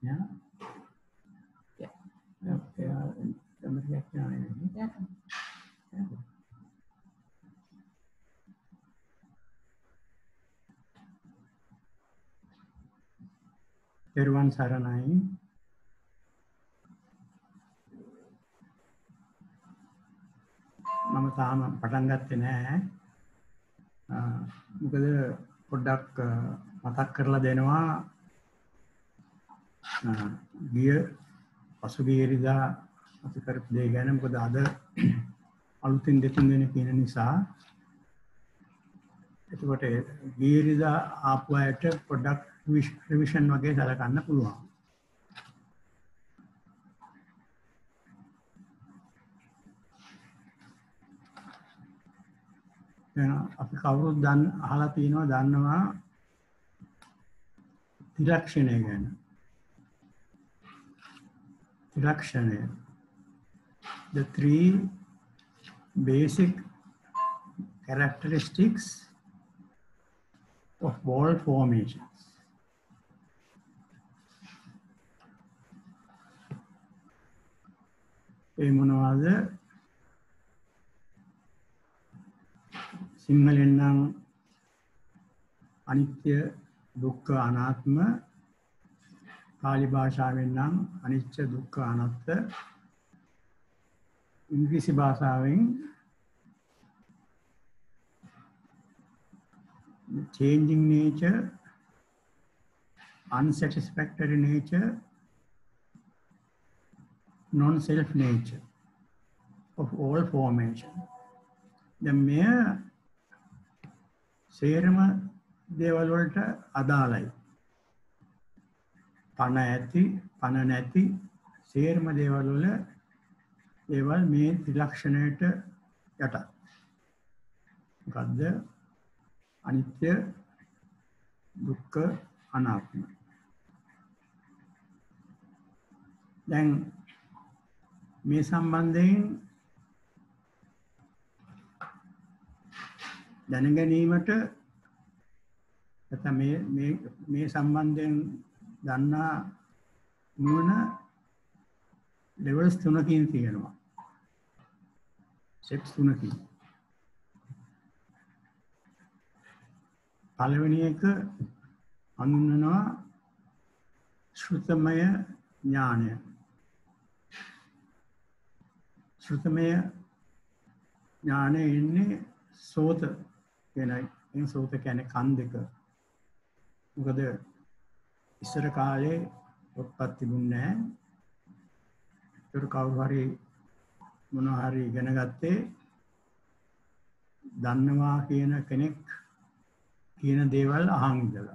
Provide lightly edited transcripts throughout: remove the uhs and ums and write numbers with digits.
Ja. Ja. Ja, damit jag kan. Ja. Everyone saranai. මම තාම පටන් ගත්තේ නැහැ. මොකද පොඩ්ඩක් මතක් කරලා දෙනවා ගිය පසුගිය ඉරිදා අපි කරපු දේ ගැන. මොකද අද අලුතින් දෙතුන් දෙනෙක් ඉන්න නිසා එතකොට ගිය ඉරිදා ආපු අයට පොඩ්ඩක් රිවිෂන් වගේ සලකන්න පුළුවන්. අපි කවුරුත් අහලා තියෙනවා දන්නවා ත්‍රිලක්ෂණය ගැන. ත්‍රිලක්ෂණය, the three basic characteristics of wall formations. ඒ මොනවාද? සිංහලෙන් නම් අනිත්‍ය, දුක්ඛ, අනාත්ම, පාලි භාෂාවෙන් නම් අනිච්ච, දුක්ඛ, අනාත්ත, ඉංග්‍රීසි භාෂාවෙන් changing nature, unsatisfactory nature, non-self nature of all formation. දැන් මෙය සේරම දේවල් වලට අදාළයි. පණ ඇති, පණ නැති සේරම දේවල් වල දේවල් මේ ත්‍රිලක්ෂණයට යටත්. මොකද්ද? අනිත්‍ය, දුක්ඛ, අනාත්ම. දැන් මේ සම්බන්ධයෙන් දැනගැනීමට නැත්නම් මේ සම්බන්ධයෙන් දන්නා නුවණ ලෙවල්ස් තුනකින් තියෙනවා. සෙට්ස් තුනකින්. පළවෙනි එක හඳුන්වනවා ශ්‍රුතමය ඥානය. ශ්‍රුතමය ඥානය ඉන්නේ සෝත කියන සෝත කියන්නේ කන් දෙක. මොකද ඉස්සර කාලේ පොත්පත් තිබුණේ නැහැ. ඒක කවුරු හරි මොනවා හරි ඉගෙන ගත්තේ දන්නවා කියන කෙනෙක් කියන දේවල් අහන් ඉඳලා.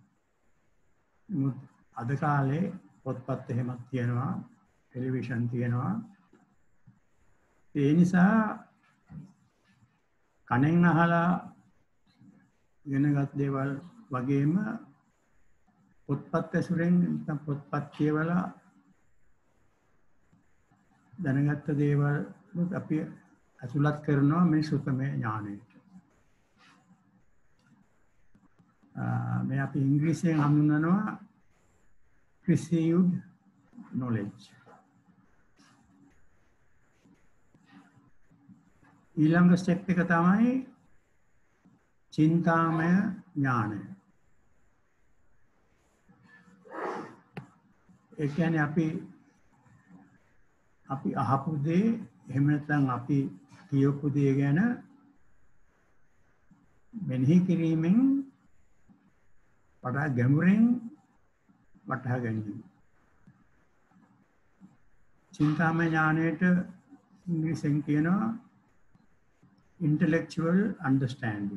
අද කාලේ පොත්පත් එහෙමත් තියෙනවා, ටෙලිවිෂන් තියෙනවා. ඒ නිසා කනෙන් අහලා ඉගෙනගත් දේවල් වගේම පොත්පත් ඇසුරෙන් නැත්නම් පොත්පත් කියවලා දැනගත්ත දේවල් අපි අසුලත් කරනවා මේ සුතමේ ඥානයට. මේ අපි ඉංග්‍රීසියෙන් හඳුන්වනවා perceived knowledge. ඊළඟ ස්ටෙප් එක තමයි චින්තාමය ඥානය. ඒ කියන්නේ අපි අහපු දේ එහෙම නැත්නම් අපි කියපු දේ ගැන මෙනෙහි කිරීමෙන් වඩා ගැඹුරින් වටහා ගැනීම. චින්තාමය ඥානයට ඉංග්‍රීසියෙන් කියනවා intellectual understanding.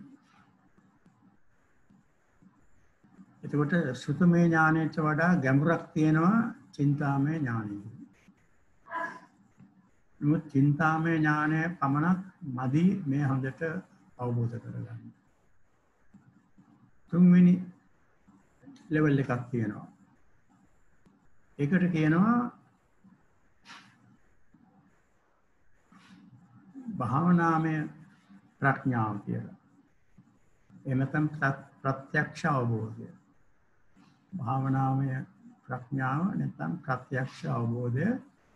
එතකොට සුතමේ ඥානයට වඩා ගැඹුරක් තියෙනවා චින්තාමය ඥානෙ. නමුත් චින්තාමය ඥානය පමණක් මදි මේ හොඳට අවබෝධ කරගන්න. තුන්වෙනි ලෙවල් එකක් තියෙනවා. ඒකට කියනවා භාවනාමය ප්‍රඥාව කියලා. එහෙම නැත්නම් ප්‍රත්‍යක්ෂ අවබෝධය. භාවනාමය ප්‍රඥාව නැත්නම් ප්‍රත්‍යක්ෂ අවබෝධය.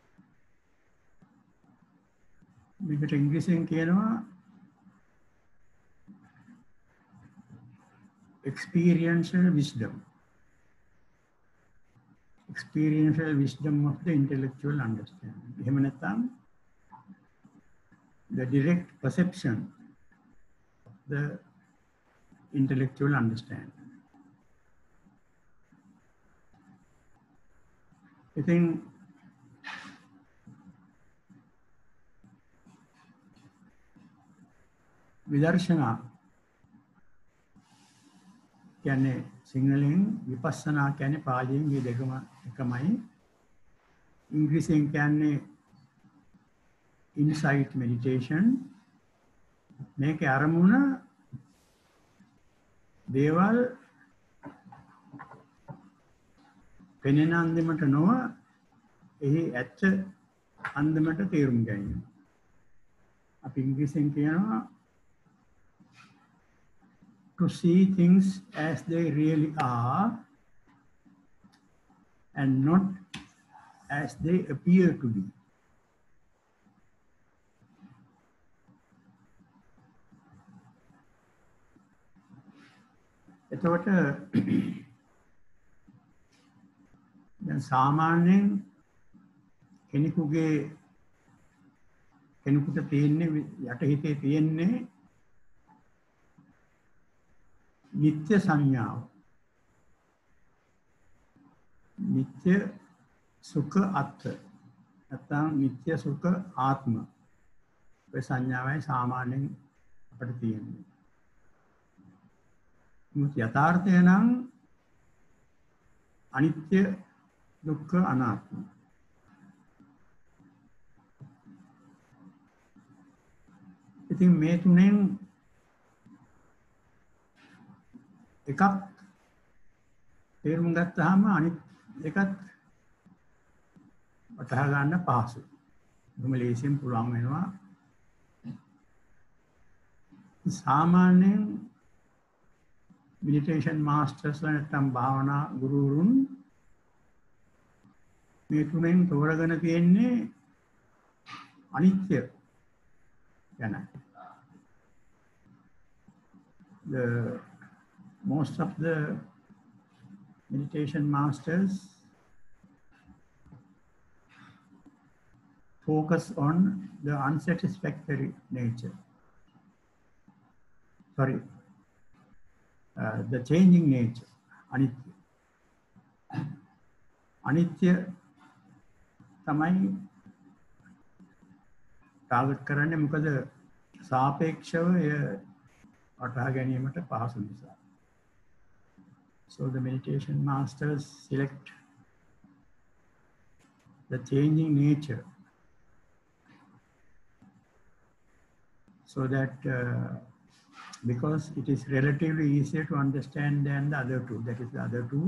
මේකට ඉංග්‍රීසියෙන් කියනවා experiential wisdom. Experiential wisdom of the intellectual understanding. එහෙම නැත්නම් the direct perception of the intellectual understanding. ඉතින් විදර්ශනා කියන්නේ සිංහලෙන් විපස්සනා කියන්නේ පාලියෙන් මේ දෙකම එකමයි. ඉංග්‍රීසියෙන් කියන්නේ insight meditation. මේකේ අරමුණ දේවල් පෙනෙන අන්දමට නොව එහි ඇත්ත අන්දමට තේරුම් ගැනීම. අපි ඉංග්‍රීසියෙන් කියනවා to see things as they really are and not as they appear to be. එතකොට දැන් සාමාන්‍යයෙන් කෙනෙකුට තියෙන්නේ යටහිතේ තියෙන්නේ නිත්‍ය සංඥාව. නිත්‍ය සුඛ අත්ථ නැත්නම් නිත්‍ය සුඛ ආත්ම. ඒ සංඥාවයි සාමාන්‍යයෙන් අපිට තියෙන්නේ. මුත් යථාර්ථය නම් අනිත්‍ය දුක්ඛ අනාත්ම. ඉතින් මේ තුනෙන් එකක් තේරුම් ගත්තාම අනිත් එකත් වටහා ගන්න පහසුයි. බොහොම ලේසියෙන් පුළුවන් වෙනවා. සාමාන්‍යයෙන් meditation masters නැත්නම් භාවනා ගුරුවරුන් මේ තුනෙන් තෝරගෙන තියෙන්නේ අනිත්‍ය ගැන. Most of the meditation masters focus on the unsatisfactory nature. The changing nature. Anitya. Anitya තමයි ටාගට් කරන්නේ මොකද සාපේක්ෂව වටහා ගැනීමට පහසු නිසා. So the meditation masters select the changing nature so that because it is relatively easier to understand than the other two. That is the other two.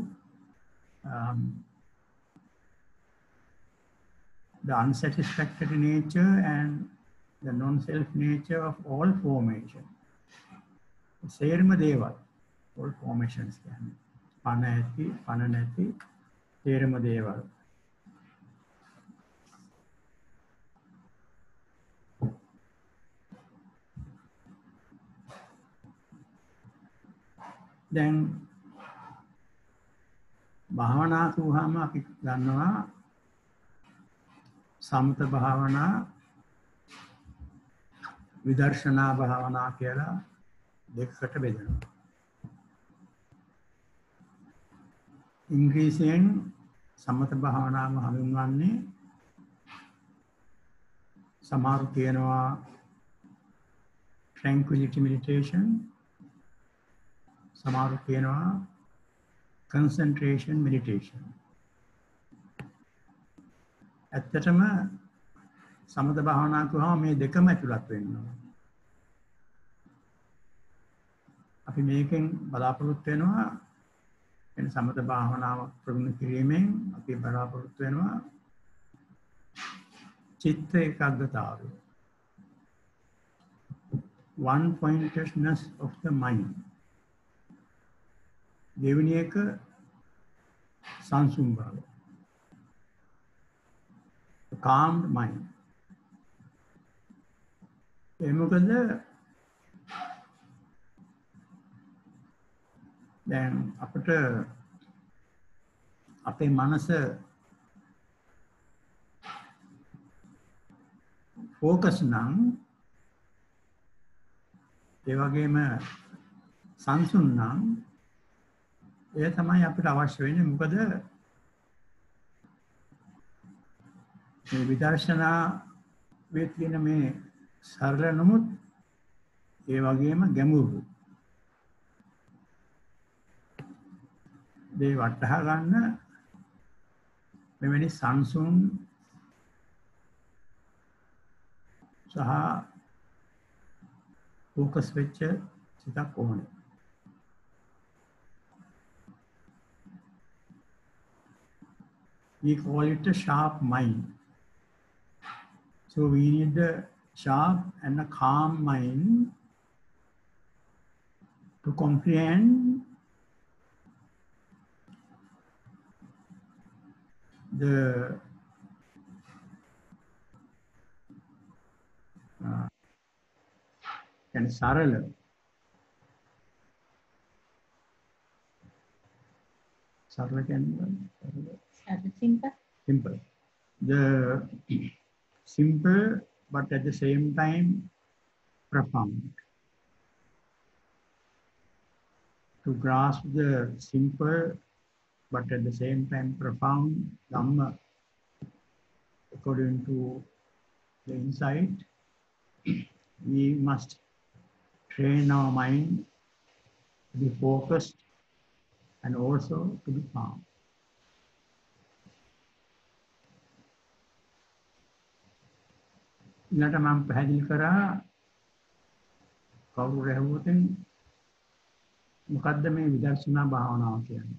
The unsatisfactory nature and the non-self nature of all formation. Serma deva, all formations can. Panati, pananati, serma deva. Then භාවනා කියුවාම අපි ගන්නවා සමත භාවනා විදර්ශනා භාවනා කියලා දෙකකට බෙදෙනවා. ඉංග්‍රීසියෙන් සමත භාවනාව හඳුන්වන්නේ සමහරු කියනවා tranquility meditation, සමහරු කියනවා concentration meditation. ඇත්තටම සමත භාවනා කරනවා මේ දෙකම ඇතුළත් වෙනවා. අපි මේකෙන් බලාපොරොත්තු වෙනවා එන සමත භාවනාව ප්‍රගුණ කිරීමෙන් අපි බලාපොරොත්තු වෙනවා චිත්ත ඒකාග්‍රතාවය. One pointedness of the mind. දෙවෙනි එක සංසුන් බව. calmed mind. ඒ මොකද දැන් අපිට අපේ මනස ફોકસ නම් ඒ වගේම සංසුන් නම් ඒ තමයි අපිට අවශ්‍ය වෙන්නේ. මොකද මේ විදර්ශනා වේ තියෙන මේ සරල නමුත් ඒ වගේම ගැඹුරු දේ වටහා ගන්න මෙවැනි සංසුන් සහ ફોકસ වෙච්ච සිතක් ඕනේ. We call it a sharp mind. So we need a sharp and a calm mind to comprehend the and sarala. Sarala can Simple. simple. The simple but at the same time profound. To grasp the simple but at the same time profound Dhamma according to the insight, we must train our mind to be focused and also to be calm. ඊළඟට මම පැහැදිලි කරා කවුරු රැහුවොතින් මොකද්ද මේ විදර්ශනා භාවනාව කියන්නේ?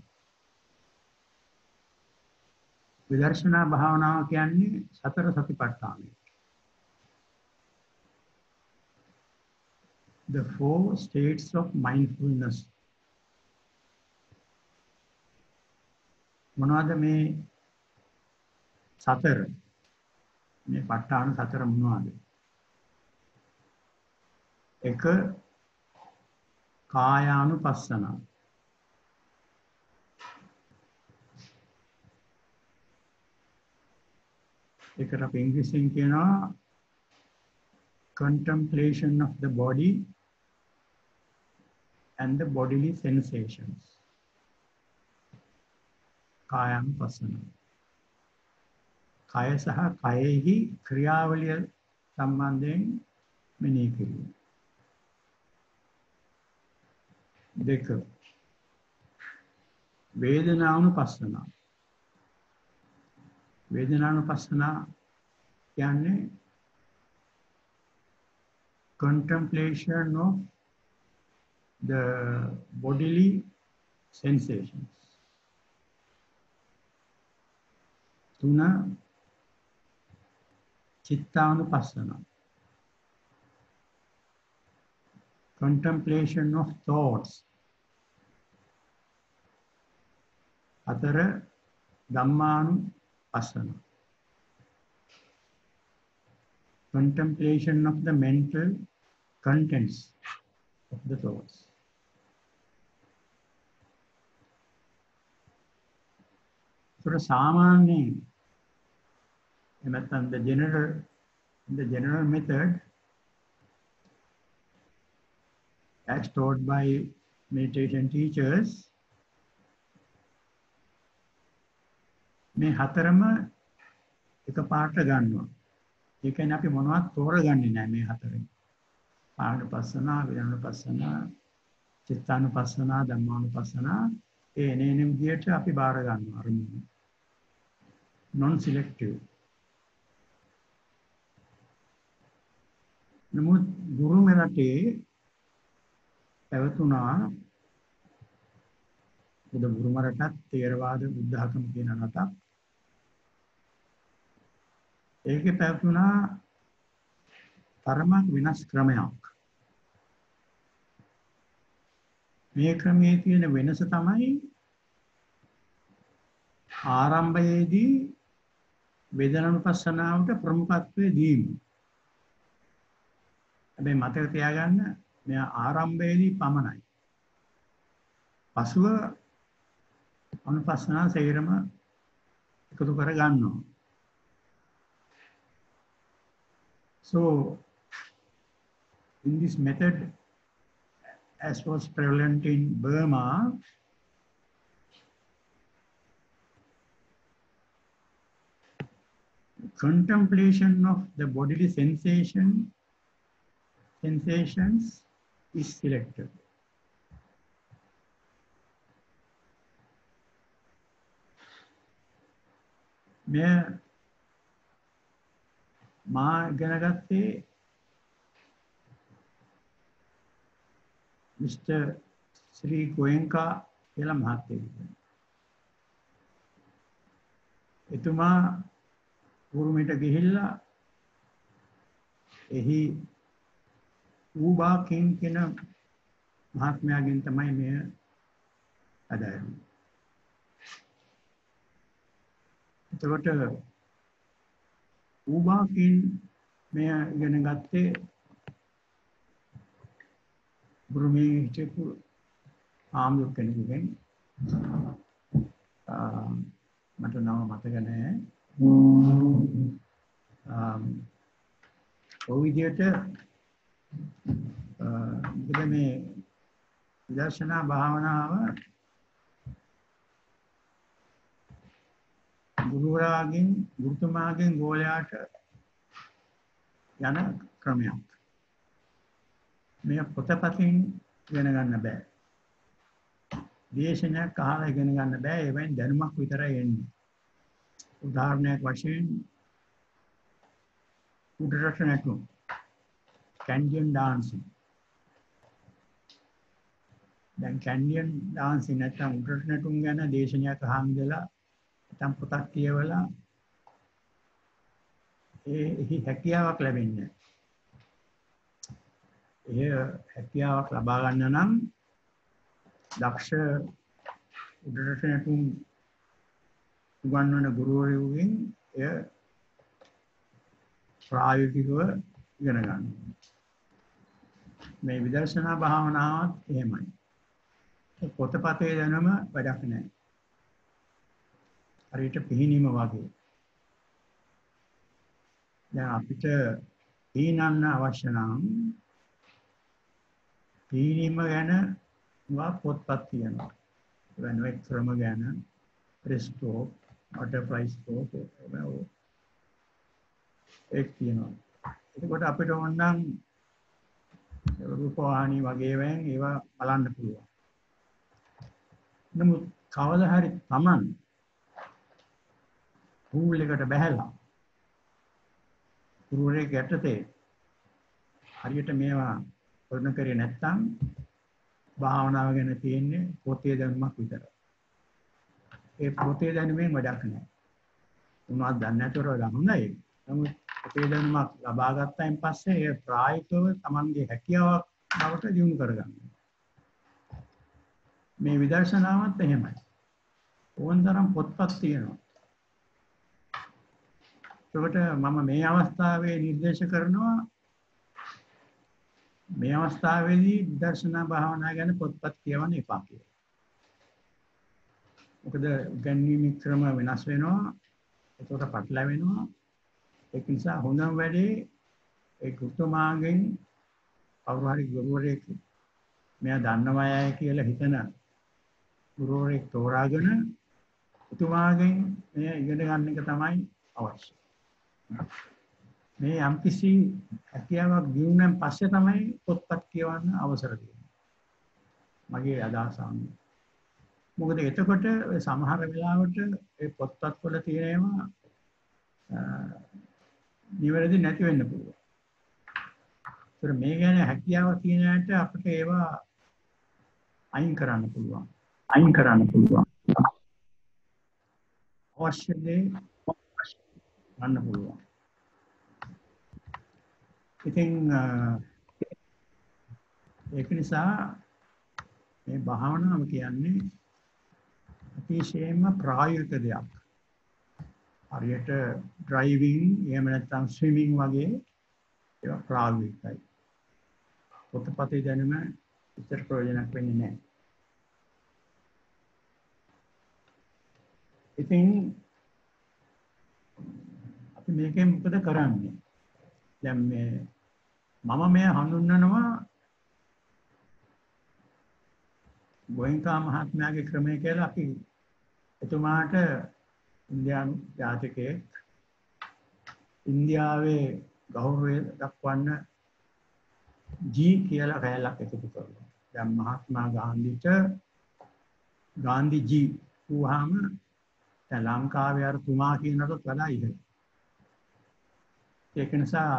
විදර්ශනා භාවනාව කියන්නේ සතර සතිපට්ඨානය. The 4 states of mindfulness. මොනවද මේ සතර? මේ ප ဋ ාණ සතර මොනවද? එක කායානුපස්සන. ඒකට අපි ඉංග්‍රීසියෙන් කියනවා contemplation of the body and the bodily sensations. කායානුපස්සන. කය සහ කයෙහි ක්‍රියාවලිය සම්බන්ධයෙන් මෙනෙහි කිරීම. දෙක වේදනානුපස්සන. වේදනානුපස්සන කියන්නේ contemplation of the bodily sensations. තුන චිත්තානුපස්සන. Contemplation of thoughts. හතර ධම්මානුපස්සන. Contemplation of the mental contents of the thoughts. So සාමාන්‍යයෙන් the general method as taught by meditation teachers, මේ හතරම එකපාරට ගන්නවා. ඒ කියන්නේ අපි මොනවත් තෝරගන්නේ නැහැ මේ හතරෙන්. ආනාපානසන, වේදනානුපස්සන, චිත්තානුපස්සන, ධම්මානුපස්සන ඒ එනේන විදියට අපි බාර ගන්නවා අරමුණු. non selective. නමුත් ගුරු මෙරටේ පැවතුනා බුදු ගුරු මරටත් තේරවාද බුද්ධ ආගම කියන රටක්. ඒකේ පැවතුනා තරමක් වෙනස් ක්‍රමයක්. මේ ක්‍රමයේ තියෙන වෙනස තමයි ආරම්භයේදී වේදනානුපස්සනාවට ප්‍රමුඛත්වය දීම. හැබැයි මතක තියාගන්න මෙයා ආරම්භයේදී පමණයි. පසුව අනුපස්සනා සේරම එකතු කර ගන්නවා. So in this method, as was prevalent in Burma, contemplation of the bodily sensations is selected. මා ඉගෙන ගත්තේ මිස්ටර් ශ්‍රී ගෝයන්කා කියලා මහත්තයෙක්. එතුමා උරුමයට ගිහිල්ලා එහි ඌබා කින් කියන මහත්මයාගෙන් තමයි මෙය අදාළන්නේ. එතකොට ඌබා කින් මෙය ඉගෙන ගත්තේ බුරුමේ හිටපු ආම්ලු කෙනෙකුගෙන්. මට නම මතක නැහැ. ඔය විදිහට මොකද මේ විදර්ශනා භාවනාව ගුරුතුමාගෙන් ගෝලයාට යන ක්‍රමයක්. මේ පොතපතින් ඉගෙන ගන්න බෑ. දේශනයක් අහලා ඉගෙන ගන්න බෑ. ඒවෙන් දැනුමක් විතරයි එන්නේ. උදාහරණයක් වශයෙන් උඩරට නැටුම්, කැන්ඩියන් ඩාන්සින්. දැන් කැන්ඩියන් ඩාන්සින් නැත්නම් උඩරට නැටුම් ගැන දේශනයක් අහන් ඉඳලා නැත්නම් පොතක් කියවලා එහි හැකියාවක් ලැබෙන්නේ නැහැ. ඒ හැකියාවක් ලබා ගන්න නම් දක්ෂ උඩරට නැටුම් උගන්වන ගුරුවරයෙකුගෙන් එය ප්‍රායෝගිකව ඉගෙන ගන්න. මේ විදර්ශනා භාවනාවත් එහෙමයි. පොතපතේ දැනුම වැඩක් නැහැ. හරියට පිහිනීම වගේ. දැන් අපිට පිහිනන්න අවශ්‍ය නම් පිහිනීම ගැන පොත්පත් තියෙනවා. වෙනවෙක් ක්‍රම ගැන ප්‍රෙස්ටෝක්, බටර්ෆ්ලයි ස්ටෝක් ඒක තියෙනවා. එතකොට අපිට ඕනනම් රූපවාහිනී වගේ ඒවා බලන්න පුළුවන්. නමුත් කවදා හරි Taman පූල් එකට බැහැලා ගුරුවරයෙක් යටතේ හරියට මේවා වර්ණ කරේ නැත්නම් භාවනාව ගැන තියෙන්නේ පොතේ දැනුමක් විතරයි. ඒ පොතේ දැනුමෙන් වැඩක් නැහැ. උනාත් දන්නේ නැතොර හොඳයි. නමුත් පොතේ දැනුමක් ලබා ගත්තයින් පස්සේ ඒ ප්‍රායෝගිකව Tamanගේ හැකියාවක් බවට දියුණු කරගන්න. මේ විදර්ශනාවත් එහෙමයි. ඕනතරම් පොත්පත් තියෙනවා. ඒකට මම මේ අවස්ථාවේ නිර්දේශ කරනවා මේ අවස්ථාවේදී විදර්ශනා භාවනා ගැන පොත්පත් කියවන්න එපා කියලා. මොකද ගණනීය ක්‍රම වෙනස් වෙනවා. ඒකට පටලැවෙනවා. ඒක නිසා හොඳම වැඩේ ඒ ගුරුතුමාගෙන් කවුරු හරි ගුරුවරයෙක් මෙයා දන්නවයයි කියලා හිතන ගුරුවරයෙක් තෝරාගෙන උතුමාගෙන් මේ ඉගෙන ගන්න එක තමයි අවශ්‍ය. මේ යම්කිසි හැකියාවක් දිනුනන් පස්සේ තමයි පොත්පත් කියවන්න අවසර දෙන්නේ. මගේ අදහස අනුව. මොකද එතකොට සමහර වෙලාවට ඒ පොත්පත් වල තියෙනවා නිවැරදි නැති වෙන්න පුළුවන්. ඒතර මේ ගැන හැකියාව තියෙන අයට අපිට ඒවා අයින් කරන්න පුළුවන්. අවශ්‍ය දේ ගන්න පුළුවන්. ඉතින් ඒක නිසා මේ භාවනාව කියන්නේ අතිශයින්ම ප්‍රායෝගික දෙයක්. හරියට ඩ්‍රයිවිං එහෙම නැත්නම් ස්විමිං වගේ ඒවා ප්‍රායෝගිකයි. පොතපතේ දැනුම ඉතර ප්‍රයෝජනක් වෙන්නේ නැහැ. ඉතින් අපි මේකෙන් මොකද කරන්නේ? දැන් මම මේ හඳුන්වනවා ගෝයන්කා මහත්මයාගේ ක්‍රමය කියලා. අපි එතුමාට ඉන්දියානු ජාතිකයෙක් ඉන්දියාවේ ගෞරවය දක්වන්න ජී කියලා කැලක් එකතු කරනවා. දැන් මහත්මා ගාන්ධිට ගාන්ධි ජී වුවාම දැන් ලංකාවේ අර තුමා කියනකට වඩා ඉහළයි. ඒක නිසා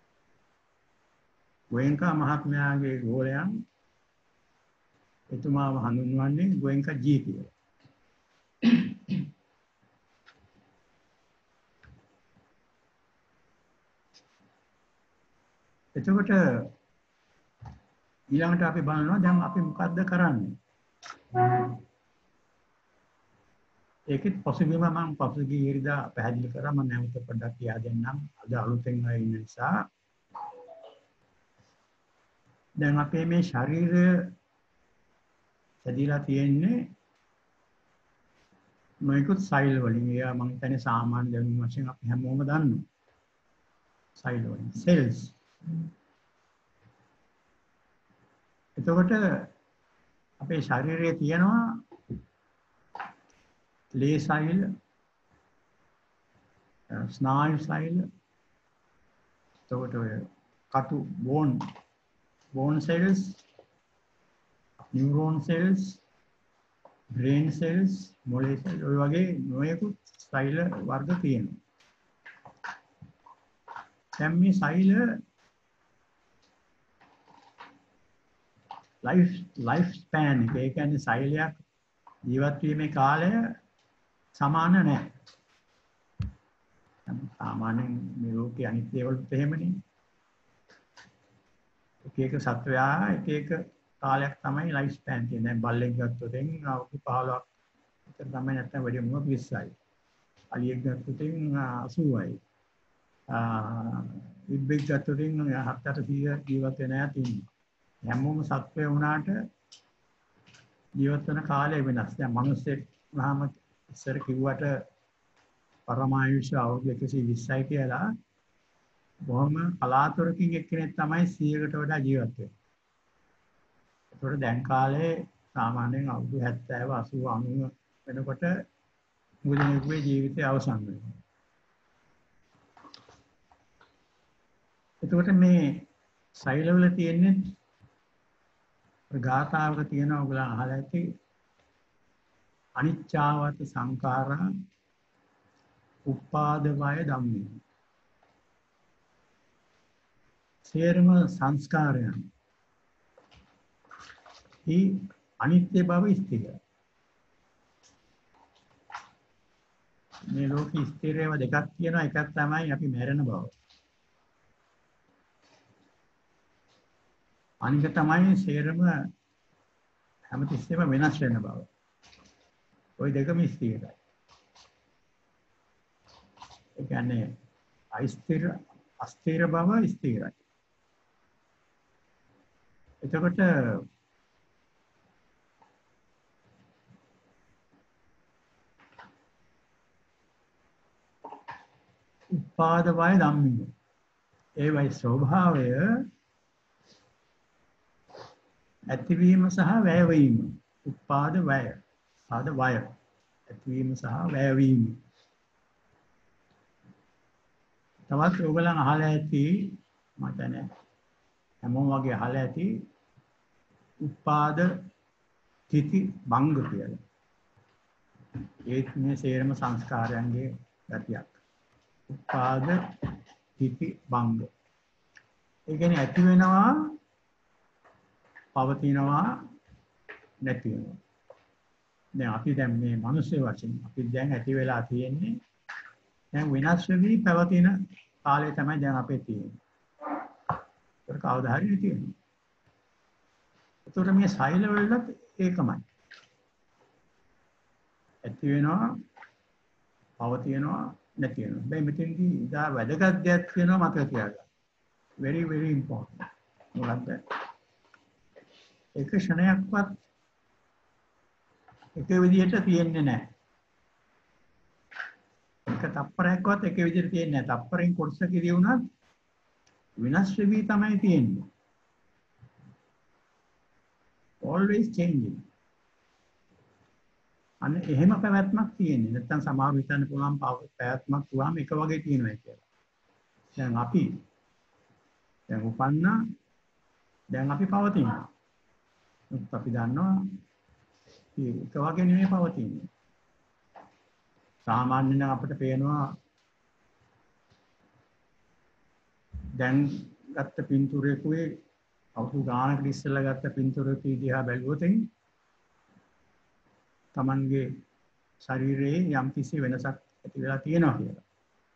ගෝයන්කා මහත්මයාගේ ගෝලයන් එතුමාව හඳුන්වන්නේ ගෝයන්කා ජී කියලා. එතකොට ඊළඟට අපි බලනවා දැන් අපි මොකද්ද කරන්නේ? ඒකෙත් පසුබිම මම පසුගිය ඉරිදා පැහැදිලි කරා. මම නැවත පොඩ්ඩක් කියා දෙන්නම්. අද අලුතෙන් අය ඉන්න නිසා. දැන් අපේ මේ ශරීරය ඇදිලා තියෙන්නේ නොයෙකුත් සෛල වලින්. ඒවා මම හිතන්නේ සාමාන්‍ය දැනුම වශයෙන් අපි හැමෝම දන්නවා. සෛල වලින් සෙල්ස්. එතකොට අපේ ශරීරයේ තියෙනවා ලේ සෛල, ස්නායු සෛල, එතකොට ඔය කටු bone cells, neuron cells, brain cells, මොළේ cells ඔය වගේ නොයෙකුත් සෛල වර්ග තියෙනවා. දැන් මේ සෛල life span එක, ඒ කියන්නේ සෛලයක් ජීවත් වීමේ කාලය සමාන නැහැ. සාමාන්‍යයෙන් මේ ලෝකයේ අනිත් දේවලුත් එහෙමනේ. එක සත්වයා එක කාලයක් තමයි ලයිෆ් ස්පෑන් තියෙන්නේ. දැන් බල්ලෙක් ගත්තොත් අවුරුදු 15ක් විතර තමයි, නැත්නම් වැඩි වුණොත් 20යි. අලියෙක් ගත්තොත් 80යි. ඉබ්බෙක් ගත්තොත් 700 ජීවත් වෙන අය ඉන්නවා. හැමෝම සත්වය වුණාට ජීවත් වෙන කාලය වෙනස්. දැන් මිනිස්සෙක් වහම ඉස්සර කිව්වට පරමායුෂ අවුරුදු 120යි කියලා, බොහොම කලාතුරකින් එක්කෙනෙක් තමයි 100කට වඩා ජීවත් වෙන්නේ. ඒතකොට දැන් කාලේ සාමාන්‍යයෙන් අවුරුදු 70 80 90 වෙනකොට මුලින්ම ජීවිතය අවසන් වෙනවා. එතකොට මේ සෛලවල තියෙන්නේ ගාථාවක තියෙන ඔයගොල්ලෝ අහලා ඇති අනිච්චාවත සංඛාරා උපාද වය ධම්මේ. සියලුම සංස්කාරයන් ඊ අනිත්‍ය බව ස්ථිරයි. මේ ලෝකේ ස්ථිර ඒවා දෙකක් තියෙනවා. එකක් තමයි අපි මැරෙන බව. අනික තමයි සියලුම හැමතිස්සෙම වෙනස් වෙන බව. ওই දෙකම ස්ථිරයි. ඒ කියන්නේ අස්ථිර බව ස්ථිරයි. එතකොට උපාද වය ධම්මිය. ඒවයි ස්වභාවය ඇතිවීම සහ වැයවීම. උපාද වය. සාද වය. ඇතිවීම සහ වැයවීම. තවත් ඔයගොල්ලන් අහලා ඇති, මට නෑ හැමෝම වගේ අහලා ඇති උපාද තිති භංග කියලා. ඒත් මේ සේරම සංස්කාරයන්ගේ ගතියක්. උපාද තිති භංග. ඒ කියන්නේ ඇති වෙනවා, පවතිනවා, නැති වෙනවා. දැන් අපි දැන් මේ මිනිස්සු වශයෙන් අපි දැන් ඇති වෙලා තියෙන්නේ, දැන් විනාශ වෙවි පැවතින කාලය තමයි දැන් අපේ තියෙන්නේ. ඒක කවදා හරි තියෙනවා. ඒතර මේ සෛල වලත් ඒකමයි. ඇති වෙනවා, පවතිනවා, නැති වෙනවා. දැන් මෙතෙන්දී ඉදා වැදගත් දෙයක් වෙනවා මතක තියාගන්න. very important. මොකද්ද? එක ක්ෂණයක්වත් එක විදිහට තියෙන්නේ නැහැ. එක තප්පරයක්වත් එක විදිහට තියෙන්නේ නැහැ. තප්පරෙන් කොටසක ඉදී වුණත් විනාශ වෙවි තමයි තියෙන්නේ. always changing. අන්න එහෙම පැවැත්මක් තියෙන්නේ. නැත්තම් සමහර විටන්න පුළුවන් පැවැත්මක් තුවාම එක වගේ තියෙනවා කියලා. දැන් අපි දැන් උපන්නා දැන් අපි පවතිනවා. අපි දන්නවා ඒක වගේ නෙමෙයි පවතින්නේ. සාමාන්‍යයෙන් අපිට පේනවා දැන් ගත්ත පින්තූරයකුවේ අවුරුදු ගානකට ඉස්සෙල්ලා ගත්ත පින්තූරයක දිහා බැලුවොත් තමන්ගේ ශරීරයේ යම් කිසි වෙනසක් ඇති වෙලා තියෙනවා කියලා.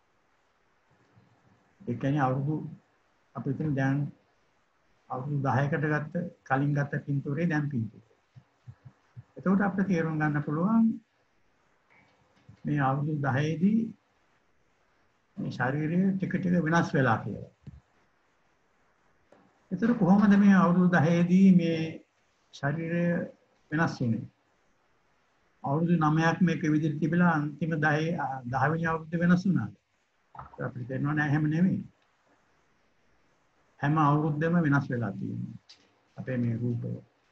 ඒ කියන්නේ අවුරුදු අපි හිතමු දැන් අවුරුදු 10කට ගත්ත කලින් ගත්ත පින්තූරේ දැන් පින්තූරේ. එතකොට අපිට තේරුම් ගන්න පුළුවන් මේ අවුරුදු 10 දී මේ ශරීරය ටික ටික වෙනස් වෙලා කියලා. ඒතර කොහොමද මේ අවුරුදු 10 දී මේ ශරීරය වෙනස් වුනේ? අවුරුදු 9ක් මේක විදිහට තිබිලා අන්තිම 10 වෙනි අවුරුද්ද වෙනස් වුණාද? අපිට තේරෙනවා නෑ එහෙම නෙමෙයි. හැම අවුරුද්දෙම වෙනස් වෙලා තියෙනවා. අපේ මේ රූපය.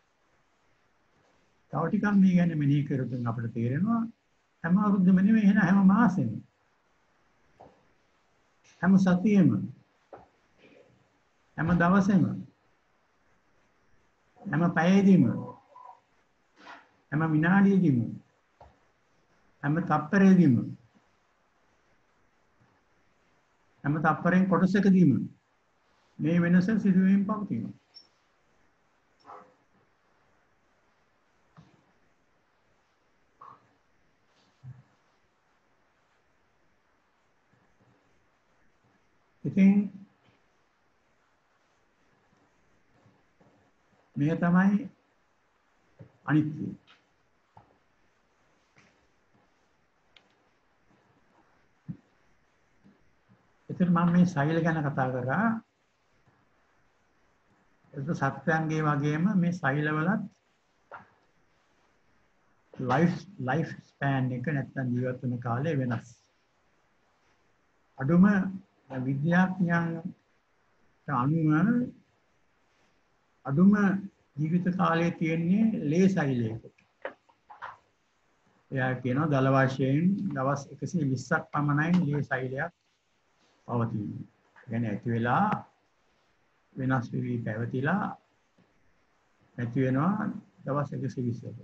තව ටිකක් මේ ගැන මෙනෙහි කරොත් අපිට තේරෙනවා හැම අවුරුද්දෙම නෙමෙයි එහෙනම් හැම මාසෙම. හැම සතියෙම. හැම දවසෙම. හැම පැයදීම. හැම විනාඩියදීම. හැම තප්පරයදීම. හැම තප්පරෙන් කොටසකදීම මේ වෙනස සිදුවීම් පවතිනවා. ඉතින් මේ තමයි අනිත්‍ය. එතන මම මේ සෛල ගැන කතා කරා. ඒක සත්‍යංගේ වගේම මේ සෛලවලත් ලයිෆ් ස්පෑන් එක නැත්නම් ජීවත් වෙන කාලය වෙනස්. අඩුම විද්‍යාඥයන්ට අනුව අඩුම ජීවිත කාලය තියෙන්නේ ලේ සෛලයකට. එයා කියනවා දල වශයෙන් දවස් 120ක් පමණයි ලේ සෛලයක් පවතින්නේ. يعني ඇති වෙලා වෙනස් වෙවි පැවතිලා නැති වෙනවා දවස් 120ක.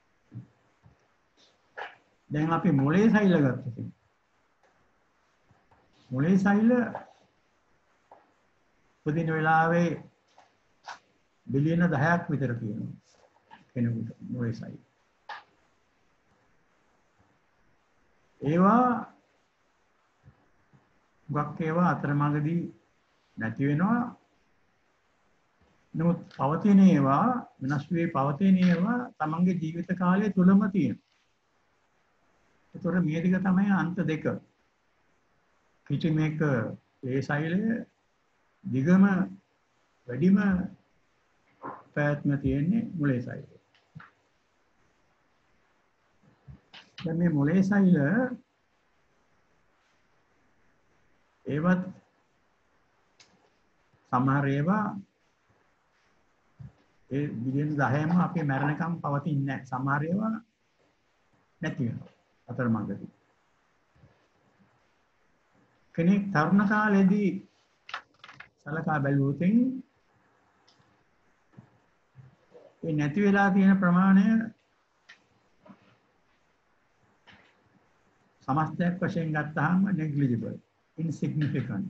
දැන් අපි මොලේ සෛල ගත්තොත් මොලේ සෛල උපදින වෙලාවේ බිලියන 10ක් විතර තියෙනවා කෙනෙකුට මොලේ සෛල. ඒවා ගොක් ඒවා අතරමඟදී නැති වෙනවා. නමුත් පවතින ඒවා වෙනස් වී පවතින ඒවා තමන්ගේ ජීවිත කාලය තුලම තියෙනවා. ඒතොර මේ දෙක තමයි අන්ත දෙක. කිචි මේක ලේ සෛලය දිගම වැඩිම පැවැත්ම තියෙන්නේ මොලේ සෛලය. දැන් මේ මොලේ සෛල ඒවත් සමහර ඒවා ඒ බිලියන 10ම අපේ මරණකම් පවතින්නේ නැහැ. සමහර ඒවා නැති වෙනවා අතරමඟදී. කෙනෙක් තරුණ කාලේදී සලකා බැලුවොත් ඒ නැති වෙලා තියෙන ප්‍රමාණය සමස්තයක් වශයෙන් ගත්තාම negligible, insignificant.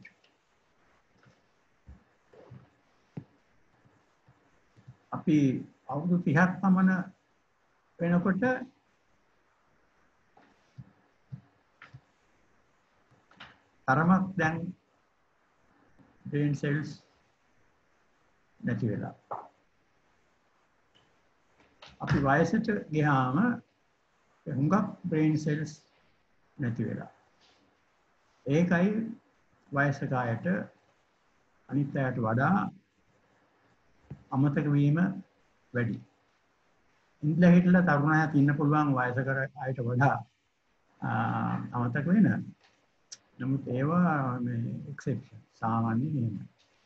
අපි අවුරුදු 30ක් පමණ වෙනකොට තරමක් දැන් brain cells නැති වෙලා. අපි වයසට ගියාම හුඟක් බ්‍රේන් සෙල්ස් නැති වෙලා. ඒකයි වයසක අයට අනිත් අයට වඩා අමතක වීම වැඩි. ඉඳලා හිටලා තරුණයත් ඉන්න පුළුවන් වයසක අයට වඩා අමතක වෙන. නමුත් ඒවා මේ එක්සෙප්ෂන් සාමාන්‍ය නියම.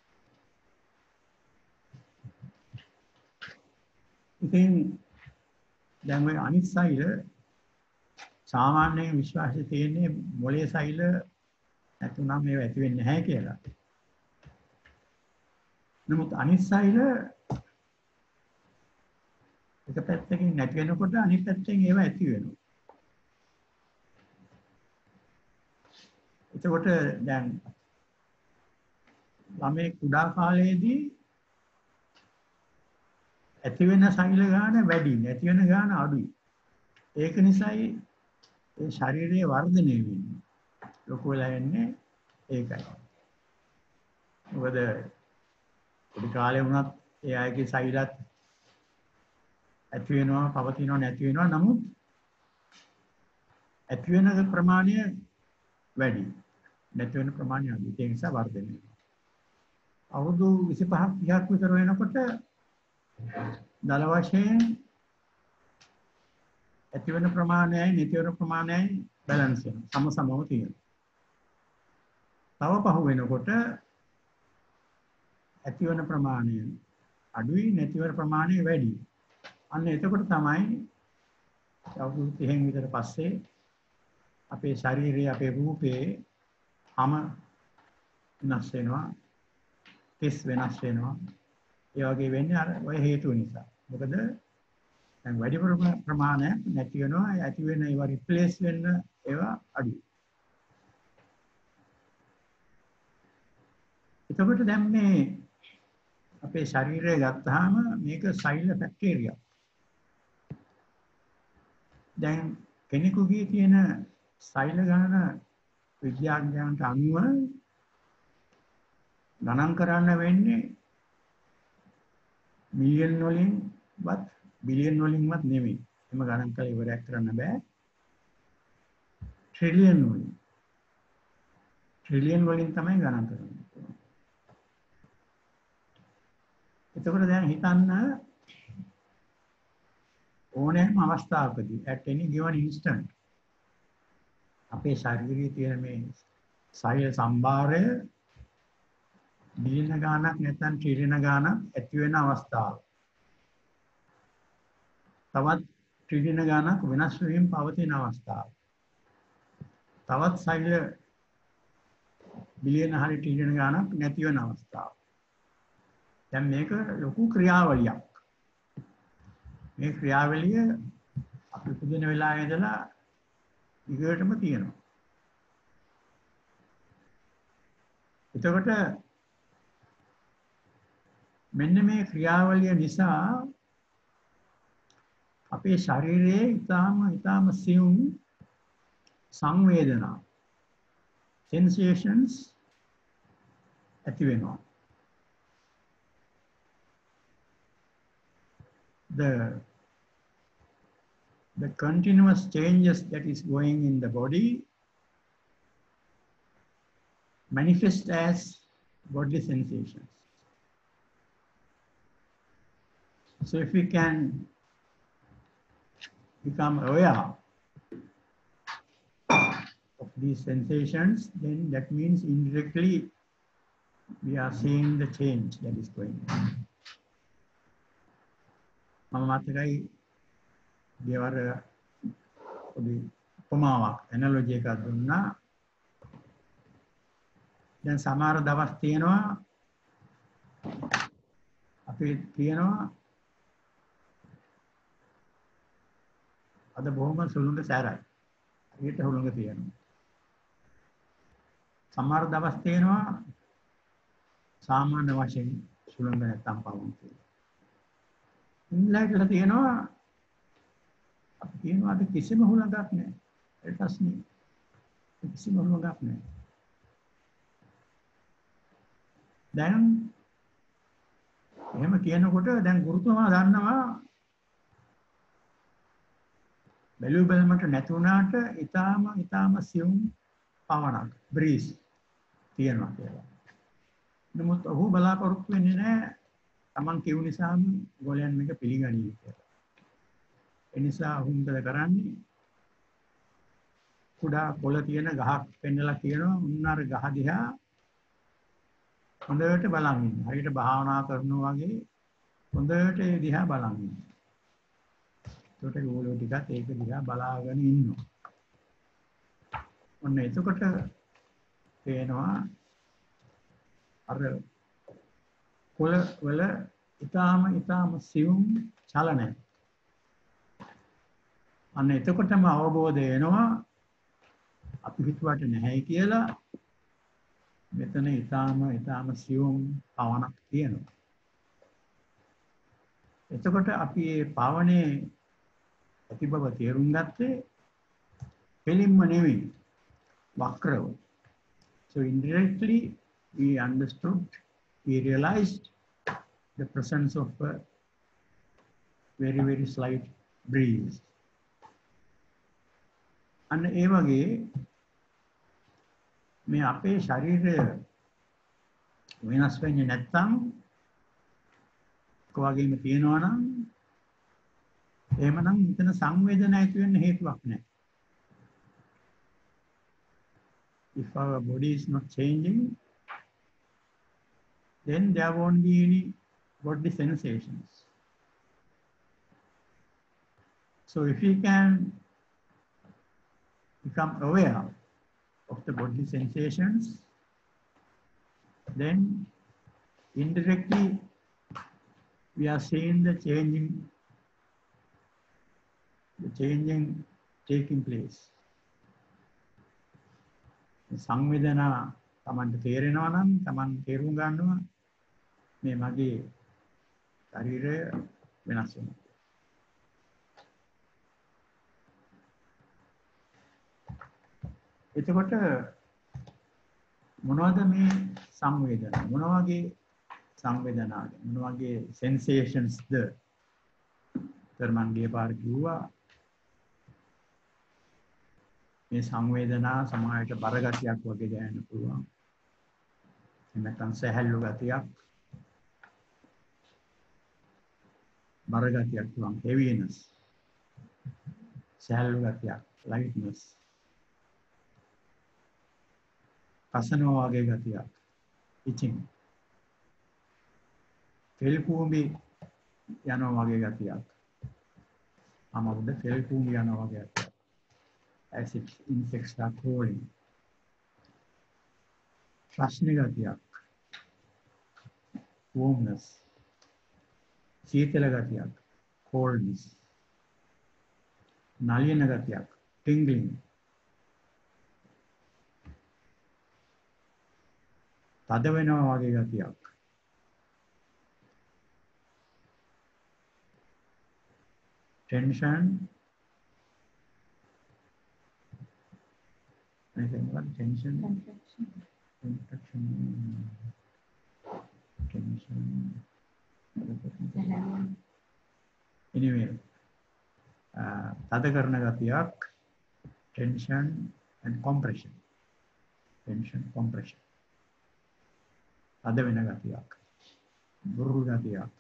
ඉතින් දැන් ඔය අනිත් සෛල සාමාන්‍යයෙන් විශ්වාසය තියෙන්නේ මොලේ සෛල නැතුනම් මේව ඇති වෙන්නේ නැහැ කියලා. නමුත් අනිත් සෛල එක පැත්තකින් නැති වෙනකොට අනිත් පැත්තෙන් ඒව ඇති වෙනවා. එතකොට දැන් ළමේ කුඩා කාලයේදී ඇති වෙන සෛල ගාන වැඩි, නැති වෙන ගාන අඩුයි. ඒක නිසායි ඒ ශරීරයේ වර්ධනය වෙන්නේ. ලොකු වෙලා යන්නේ ඒකයි. මොකද පොඩි කාලේ වුණත් ඒ අයගේ සෛලත් ඇති වෙනවා, පවතිනවා, නැති වෙනවා. නමුත් ඇති වෙන ප්‍රමාණය වැඩි. නැති වෙන ප්‍රමාණය අඩුයි. ඒ නිසා වර්ධනය වෙනවා. අවුරුදු 25ක් 30ක් විතර වෙනකොට දල වශයෙන් ඇති වෙන ප්‍රමාණයයි නැති වෙන ප්‍රමාණයයි බැලන්ස් වෙනවා. සමසමව තියෙනවා. තව පහු වෙනකොට ඇති වෙන ප්‍රමාණය අඩුයි, නැති වෙන ප්‍රමාණය වැඩි. අන්න එතකොට තමයි අවුරුදු 30න් විතර පස්සේ අපේ ශරීරයේ අපේ රූපේ හැම වෙනස් වෙනවා, කෙස් වෙනස් වෙනවා. ඒ වගේ වෙන්නේ අර ඔය හේතු නිසා. මොකද දැන් වැඩි ප්‍රමාණයක් නැති වෙනවා, ඇති වෙන ඒවා රිප්ලේස් වෙන්න ඒවා අඩුයි. එතකොට දැන් මේ අපේ ශරීරය ගත්තාම මේක සෛල බැක්ටීරියා. දැන් කෙනෙකුගේ තියෙන සෛල ගණන විද්‍යාඥයන්ට අනුව ගණන් කරන්න වෙන්නේ මිලියන් වලින්වත් බිලියන් වලින්වත් නෙමෙයි. එම ගණන් කරලා ඉවරයක් කරන්න බෑ. ට්‍රිලියන් වලින්. ට්‍රිලියන් වලින් තමයි ගණන් කරන්නේ. එතකොට දැන් හිතන්න ඕනෑම අවස්ථාවකදී at any given instant අපේ ශරීරයේ තියෙන මේ සෛල සම්භාරය බිලියන ගාණක් නැත්නම් ට්‍රිලියන ගාණක් ඇති වෙන අවස්ථාව. තවත් ට්‍රිලියන ගාණක් වෙනස් වීම පවතින අවස්ථාව. තවත් සෛල බිලියන හරි ට්‍රිලියන ගාණක් නැති වෙන අවස්ථාව. දැන් මේක ලොකු ක්‍රියාවලියක්. මේ ක්‍රියාවලිය අපි පුදුන වෙලාවේ ඉඳලා ඉගෙටම තියෙනවා. එතකොට මෙන්න මේ ක්‍රියාවලිය නිසා අපේ ශරීරයේ ඊටාම සියුම් සංවේදනා sensations ඇති වෙනවා. The continuous changes that is going in the body manifest as bodily sensations. So if we can become aware of these sensations, then that means indirectly we are seeing the change that is going on. මම මතකයි ඊවර පොඩි උපමාවක් ඇනලොජි එකක් දුන්නා. දැන් සමහර දවස් තියෙනවා අපි කියනවා අද බොහොම සුළුඟ සැරයි. ඊට හුළුඟ තියෙනවා. සමහර දවස් තියෙනවා සාමාන්‍ය වශයෙන් සුළුඟ නැත්තම් පවුම් තියෙනවා. ඉන්ලයිට්ලා තියෙනවා අපි කියනවා අද කිසිම හුලඟක් නැහැ. ඒ ප්‍රශ්නේ කිසිම හුලඟක් නැහැ. දැන් එහෙම කියනකොට දැන් ගුරුතුමා දන්නවා බැලු බැලමට නැති වුණාට ඊටාම සියුම් පවණක් බ්‍රීස් තියෙනවා කියලා. නමුත් ඔහු බලාපොරොත්තු වෙන්නේ නැහැ Taman කියු නිසාම ගෝලයන් මේක පිළිගනී කියලා. ඒ නිසා ඔහු මොකද කරන්නේ? කුඩා පොළ තියෙන ගහක් පෙන්නලා කියනවා උන් අර ගහ දිහා හොඳට බලන් ඉන්න. හරියට භාවනා කරනවා වගේ හොඳට ඒ දිහා බලන් ඉන්න. ඒකට ගෝලෝ ටිකත් ඒක දිහා බලාගෙන ඉන්නවා. ඔන්න එතකොට පේනවා අර කොළ වල ඊටාම සියුම් චලනය. අන්න එතකොටම අවබෝධය එනවා අපි හිතුවට නැහැ කියලා. මෙතන ඊටාම සියුම් පවණක් තියෙනවා. එතකොට අපි මේ පවනේ ඇති බව තේරුම් ගත්තේ දෙලින්ම නෙවෙයි වක්‍රව. So indirectly we understood, we realized the presence of a very slight breeze. අන්න ඒ වගේ මේ අපේ ශරීරය වෙනස් වෙන්නේ නැත්නම් කොවගේම තියෙනවා නම් එහෙමනම් මෙතන සංවේදන ඇති වෙන්න හේතුවක් නැහැ. If our body is not changing, then there won't be any bodily sensations. So if we can become aware of the bodily sensations, then indirectly we are seeing the changing taking place. සංවේදනා Tamanට තේරෙනවා නම් Taman තේරුම් ගන්නවා මේ මගේ ශරීරය වෙනස් වෙනවා. එතකොට මොනවද මේ සංවේදනා? මොන වගේ සංවේදනාද? මොන වගේ sensations ද? ධර්මංගයේ පාර කිව්වා මේ සංවේදනා සමාජයට බරගතියක් වගේ දැනෙන්න පුළුවන්. නැත්නම් සහැල්ලු ගතියක්, බරගතියක් පුළුවන්, heaviness. සහැල්ලු ගතියක්, lightness. කසනවා වගේ ගතියක්, itching. තෙල් කූඹි යනවා වගේ ගතියක්. අමරුද තෙල් කූඹි යනවා වගේ ගතියක්. As if insects are crawling. ප්‍රශ්න ගතියක්, warmness. සීතල ගතියක්, coldness. නලියන ගතියක්, tingling. තද වෙනවා වගේ ගතියක්. tension. Tension. Anyway, තද කරන ගතියක්, tension and compression. Tension, compression. තද වෙන ගතියක්, බුරුල් ගතියක්,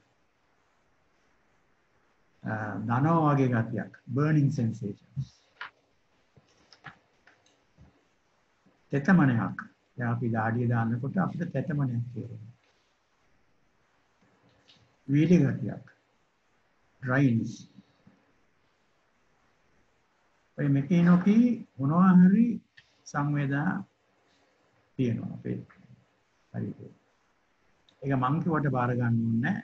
දනවා වගේ ගතියක්, burning sensations. තෙතමනයක්. දැන් අපි දාඩිය දාන්නකොට අපිට තෙතමනයක් තේරෙනවා. වීලි ගතියක්, dryness. ඔය මෙකිනෝකි මොනවා හරි සංවේදනා තියෙනවා අපේ ශරීරේ. ඒක මං කිව්වට බාර ගන්න ඕනේ නැහැ.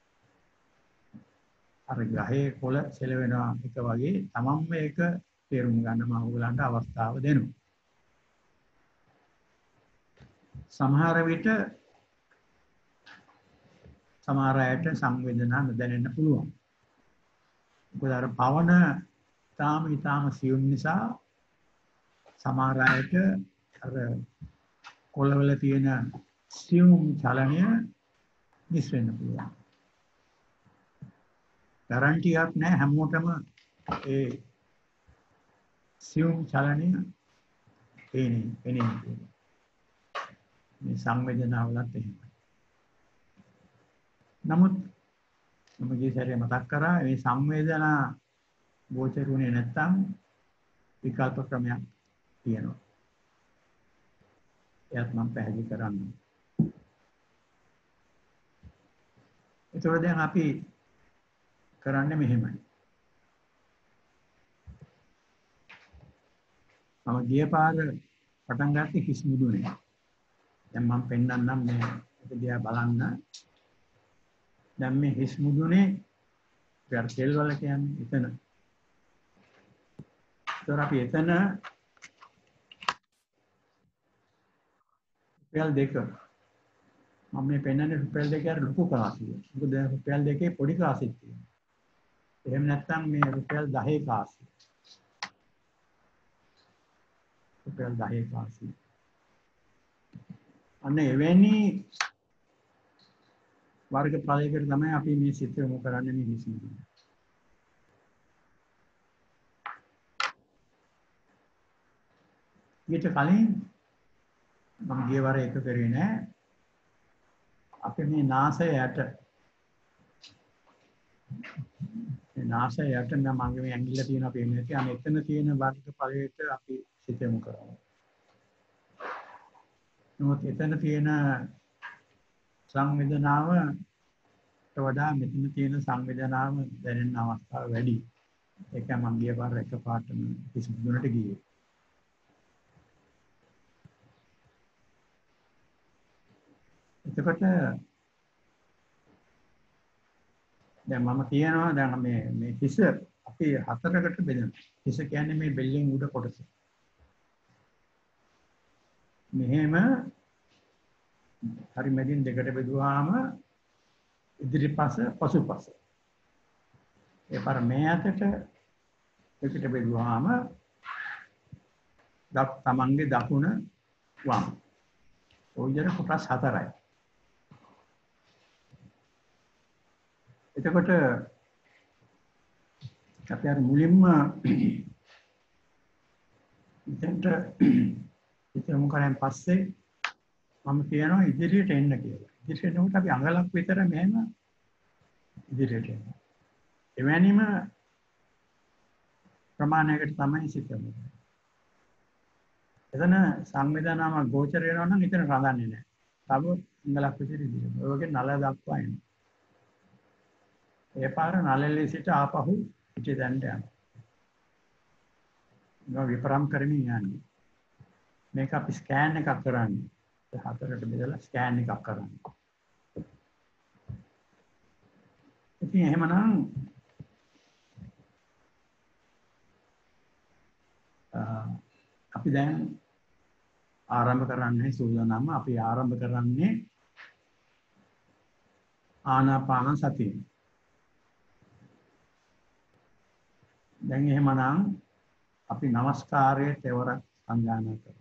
අර ගහේ කොළ සෙලවෙනවා එක වගේ තමන්ම ඒක තේරුම් ගන්න මම ඔයගලන්ට අවස්ථාව දෙනවා. සමහර විට සමහර අයට සංවේදනා නොදැනෙන්න පුළුවන්. මොකද අර පවන ඊටාම සියුම් නිසා සමහර අයට අර කොළවල තියෙන සියුම් චලනය මිස් වෙන්න පුළුවන්. ගැරන්ටියක් නැහැ හැමෝටම ඒ සියුම් චලනය එනේ මේ සංවේදනාවලත් එහෙමයි. නමුත් මම ගිය සැරේ මතක් කරා මේ සංවේදනා ගෝචරුනේ නැත්තම් විකල්ප ක්‍රමයක් තියෙනවා. එයත් මම පැහැදිලි කරන්නම්. ඒතකොට දැන් අපි කරන්නේ මෙහෙමයි. මම ගිය පාර පටන් ගත්තේ හිස් මුදුනේ. දැන් මම පෙන්නන්නම් මේ දිහා බලන්න. දැන් මේ හිස් මුදුනේ තෙල් වල කියන්නේ එතන. ඒතර අපි එතන රුපියල් 2 මම මේ පෙන්නන්නේ රුපියල් 2 අර ලොකු කාසිය. මොකද රුපියල් 2 පොඩි කාසියක් තියෙනවා. එහෙම නැත්නම් මේ රුපියල් 10 කාසිය. රුපියල් 10 කාසිය. අන්න එවැනි වර්ග ඵලයකට තමයි අපි මේ සිත යොමු කරන්නේ මේ හිස් මුදුනේ. ඊට කලින් මම ගිය වර එක කරේ නෑ. අපි මේ නාසය යට මගේ මේ ඇඟිල්ල තියෙන අපේ ඉන්නේ අන්න එතන තියෙන වර්ග ඵලයට අපි සිත යොමු කරනවා. නමුත් එතන තියෙන සංවේදනාවට වඩා මෙතන තියෙන සංවේදනාව දැනෙන අවස්ථාව වැඩි. ඒක මම ගිය පාර එකපාරටම හිස් මුදුනට ගියේ. එතකොට දැන් මම කියනවා දැන් මේ හිස අපි හතරකට බෙදෙනවා. හිස කියන්නේ මේ බෙල්ලෙන් උඩ කොටස. මෙහෙම හරි මැදින් දෙකට බෙදුවාම ඉදිරිපස පසුපස. ඒ පාර මේ අතට දෙකට බෙදුවාම තමන්ගේ දකුණ වම්. ඔය විදිහට කොටස් හතරයි. එතකොට අපි අර මුලින්ම ඉතින්ට ඉතින් කරන් පස්සේ මම කියනවා ඉදිරියට එන්න කියලා. ඉදිරියට එනකොට අපි අඟලක් විතර මෙහෙම ඉදිරියට එනවා. එවැනිම ප්‍රමාණයකට තමයි සිතන්නේ. එතන සංවේදනාව ගෝචර වෙනවා නම් එතන රඳන්නේ නැහැ. තව අඟලක් විතර ඉදිරියට. ඔය වගේ නල දක්වා එනවා. ඒ පාර නළලේ සිට ආපහු පිටිදැන්ට යනවා. ඒක විපරම් කරමින් යන්නේ. මේක අපි ස්කෑන් එකක් කරන්නේ. හතරට බෙදලා ස්කෑන් එකක් කරන්නේ. ඉතින් එහෙමනම් අපි දැන් ආරම්භ කරන්නේ සූදානම් අපි ආරම්භ කරන්නේ ආනාපාන සතිය. දැන් එහෙමනම් අපි নমස්කාරයේ තෙවරක් සංගායනා කරමු.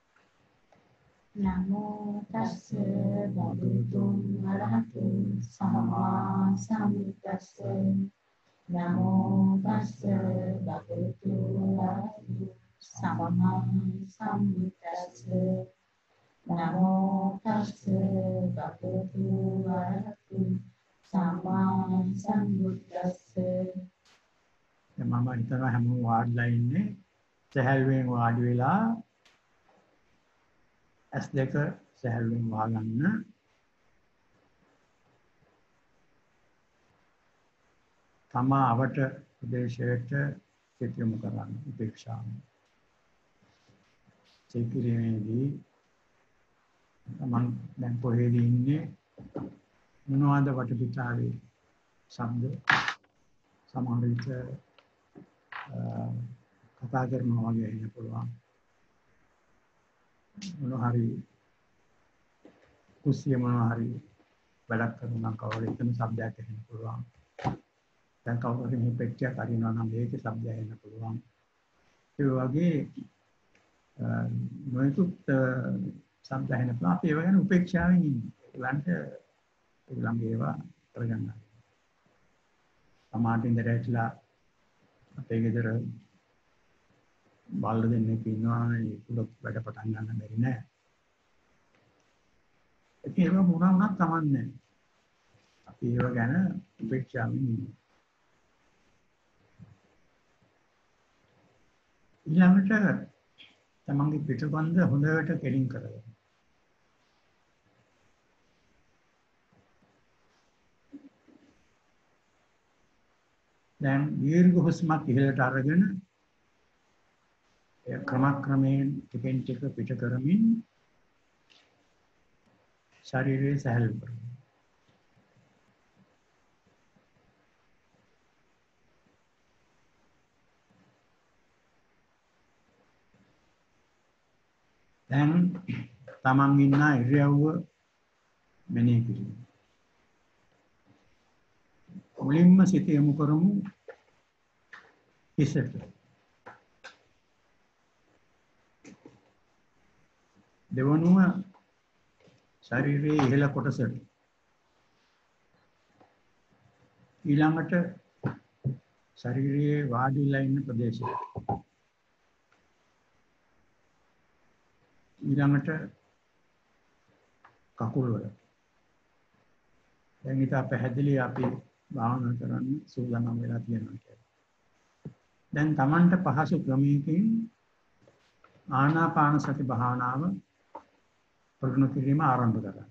නමෝ තස්ස භගවතු අරහතු සම්මා සම්බුද්දස්ස නමෝ තස්ස භගවතු අරහතු සම්මා සම්බුද්දස්ස නමෝ තස්ස භගවතු අරහතු සම්මා සම්බුද්දස්ස. මම හිතනවා හැමෝම වාඩිලා ඉන්නේ සැහැල්ලුවෙන් වාඩි වෙලා S2 සැහැල්ලුවෙන් වහගන්න. තමා අවට ප්‍රදේශයට සිත යොමු කරන්න උපේක්ෂාව. චෛත්‍යයේදී මම දැන් කොහෙද ඉන්නේ මොනවද වටපිටාවේ ශබ්ද සමහර විට කතා කරනවා වගේ ඉන්න පුළුවන්. මොනවා හරි කුස්සිය මොනවා හරි වැඩක් කරනවා කවුරු එතන ශබ්දයක් ඇහෙන්න පුළුවන්. දැන් කවුරු හරි මේ පෙට්ටියක් අරිනවා නම් ඒකේ ශබ්දය ඇහෙන්න පුළුවන්. ඒ වගේ නොයෙකුත් ශබ්ද ඇහෙන්න පුළුවන්. අපි ඒව ගැන උපේක්ෂාවෙන් ඉන්නේ. ඒගොල්ලන්ගේ ඒවා කරගන්න. සමාටින් දැරටලා අපේ ගෙදර බාල දෙන්නෙක් ඉන්නවා ඒක වැඩ පටන් ගන්න බැරි නෑ. ඒක මොනවා වුණත් කමන්නේ. අපි ඒව ගැන උපේක්ෂාවෙන් ඉන්නවා. ඊළඟට තමන්ගේ පිටබන්ධ හොඳට කෙලින් කරගන්න. දැන් දීර්ඝ හුස්මක් ඉහළට අරගෙන ඒ ක්‍රමක්‍රමයෙන් ටිකෙන් ටික පිට කරමින් ශරීරය සැහැල්ලු කරගන්න. දැන් තමන් ඉන්න ඉරියව්ව මෙනෙහි කිරීම. මුලින්ම සිත යොමු කරමු හිසට. දෙවනුව ශරීරයේ ඉහළ කොටසට. ඊළඟට ශරීරයේ වාඩිලා ඉන්න ප්‍රදේශයට. ඊළඟට කකුල් වල. දැන් ඊට පැහැදිලි අපි භාවනා කරන්න සූදානම් වෙලා තියෙනවා කියලා. දැන් Tamanට පහසු ක්‍රමයකින් ආනාපාන සති භාවනාව ප්‍රගුණ කිරීම ආරම්භ කරන්න.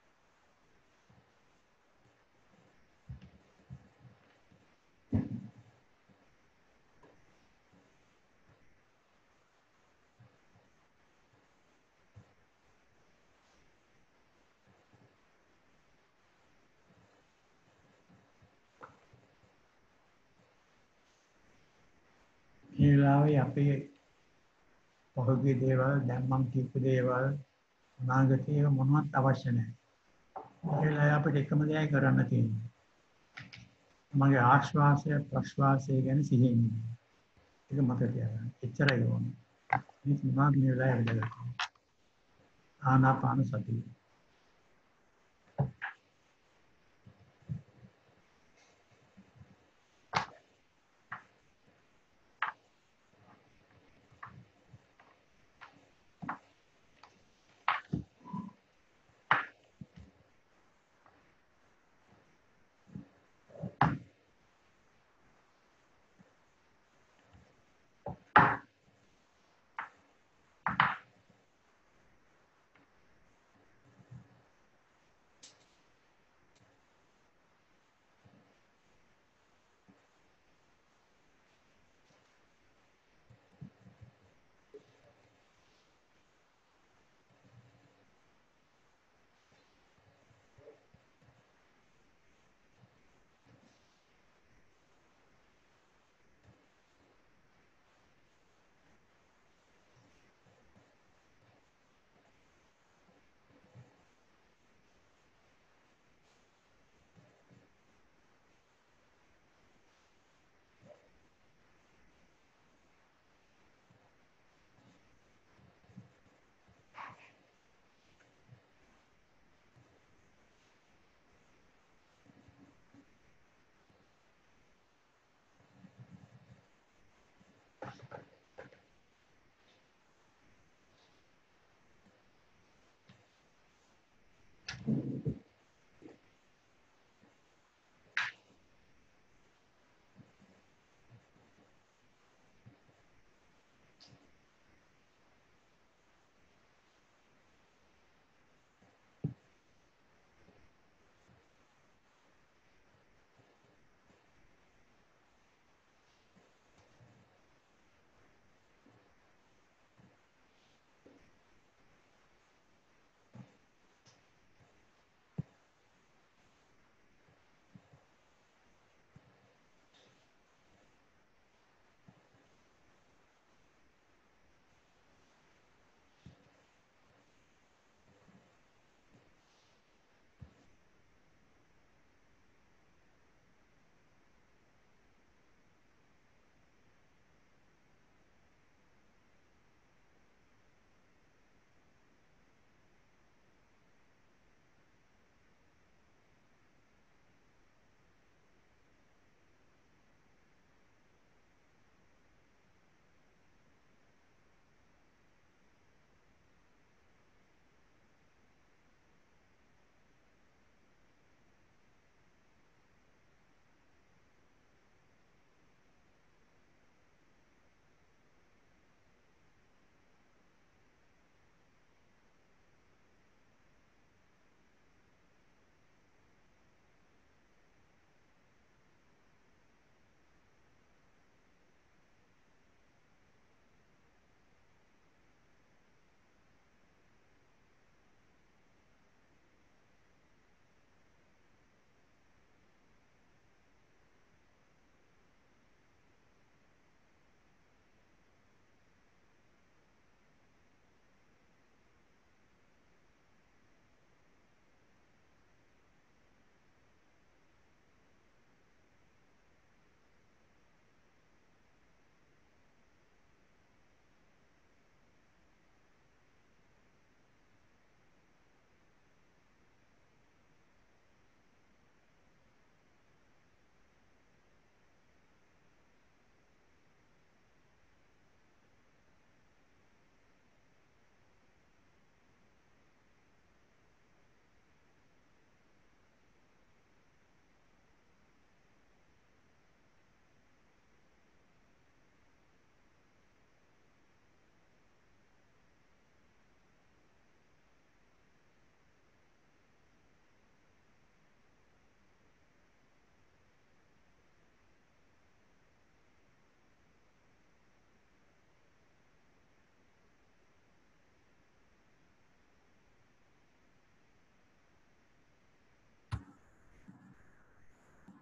මේ වෙලාවේ අපේ පොහොගේ දේවල් දැන් මම කියපු දේවල් අනාගතයේ මොනවත් අවශ්‍ය නැහැ. ඒ වෙලාවේ අපිට එකම දෙයයි කරන්න තියෙන්නේ. මගේ ආශ්වාසය ප්‍රශ්වාසය ගැන සිහියෙන් ඉන්න. ඒක මතක තියාගන්න. එච්චරයි ඕනේ. මේ මොනවද මේ වෙලාවේ වෙලා ආනාපාන සතිය.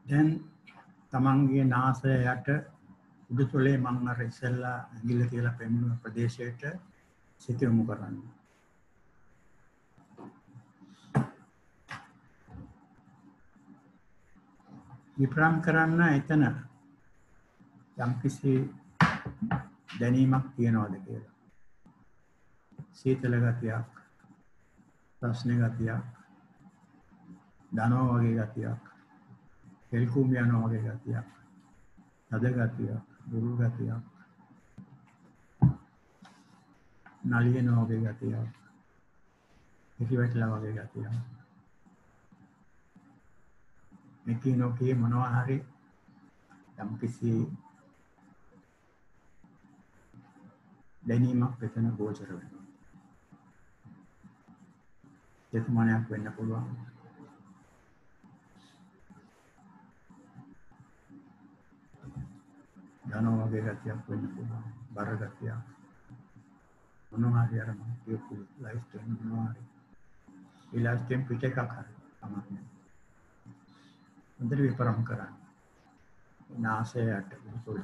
දැන් තමන්ගේ නාසය යට උඩුතොලේ මම අර ඉස්සෙල්ලා ඇඟිල්ල තියලා පෙන්වන ප්‍රදේශයට සිත යොමු කරන්න. විප්‍රාම් කරන්න එතන යම්කිසි දැනීමක් තියනවාද කියලා. සීතල ගතියක්, ප්‍රශ්න ගතියක්, දනෝ වගේ ගතියක්, එල්කුම් යනවා වගේ ගතියක්, තද ගතියක්, දුරු ගතියක්, නලියනවා වගේ ගතියක්, පිටිවැටලා වගේ ගතියක්. මේකේ නොකේ මොනවා හරි යම්කිසි දැනීමක් එතන ගෝචර වෙනවා. චේතනාවක් වෙන්න පුළුවන්. දනෝ වගේ ගතියක් වෙන්න පුළුවන්. බර ගතියක්. මොනවා හරි අර මම කියපු ලයිෆ් ස්ටයිල් මොනවා හරි. ඒ ලයිෆ් ස්ටයිල් පිට එකක් හරි තමයි. හොඳට විපරම් කරන්න. නාසයට උඩුතොල.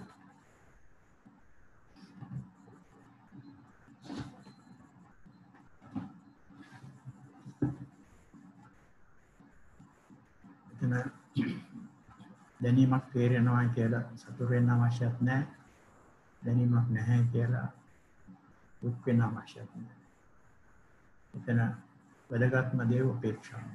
එතන දැනීමක් තේරෙනවා කියලා සතුට වෙන්න අවශ්‍යත් නැහැ. දැනීමක් නැහැ කියලා දුක් වෙන්න අවශ්‍යත් නැහැ. එතන වැදගත්ම දේ උපේක්ෂාව.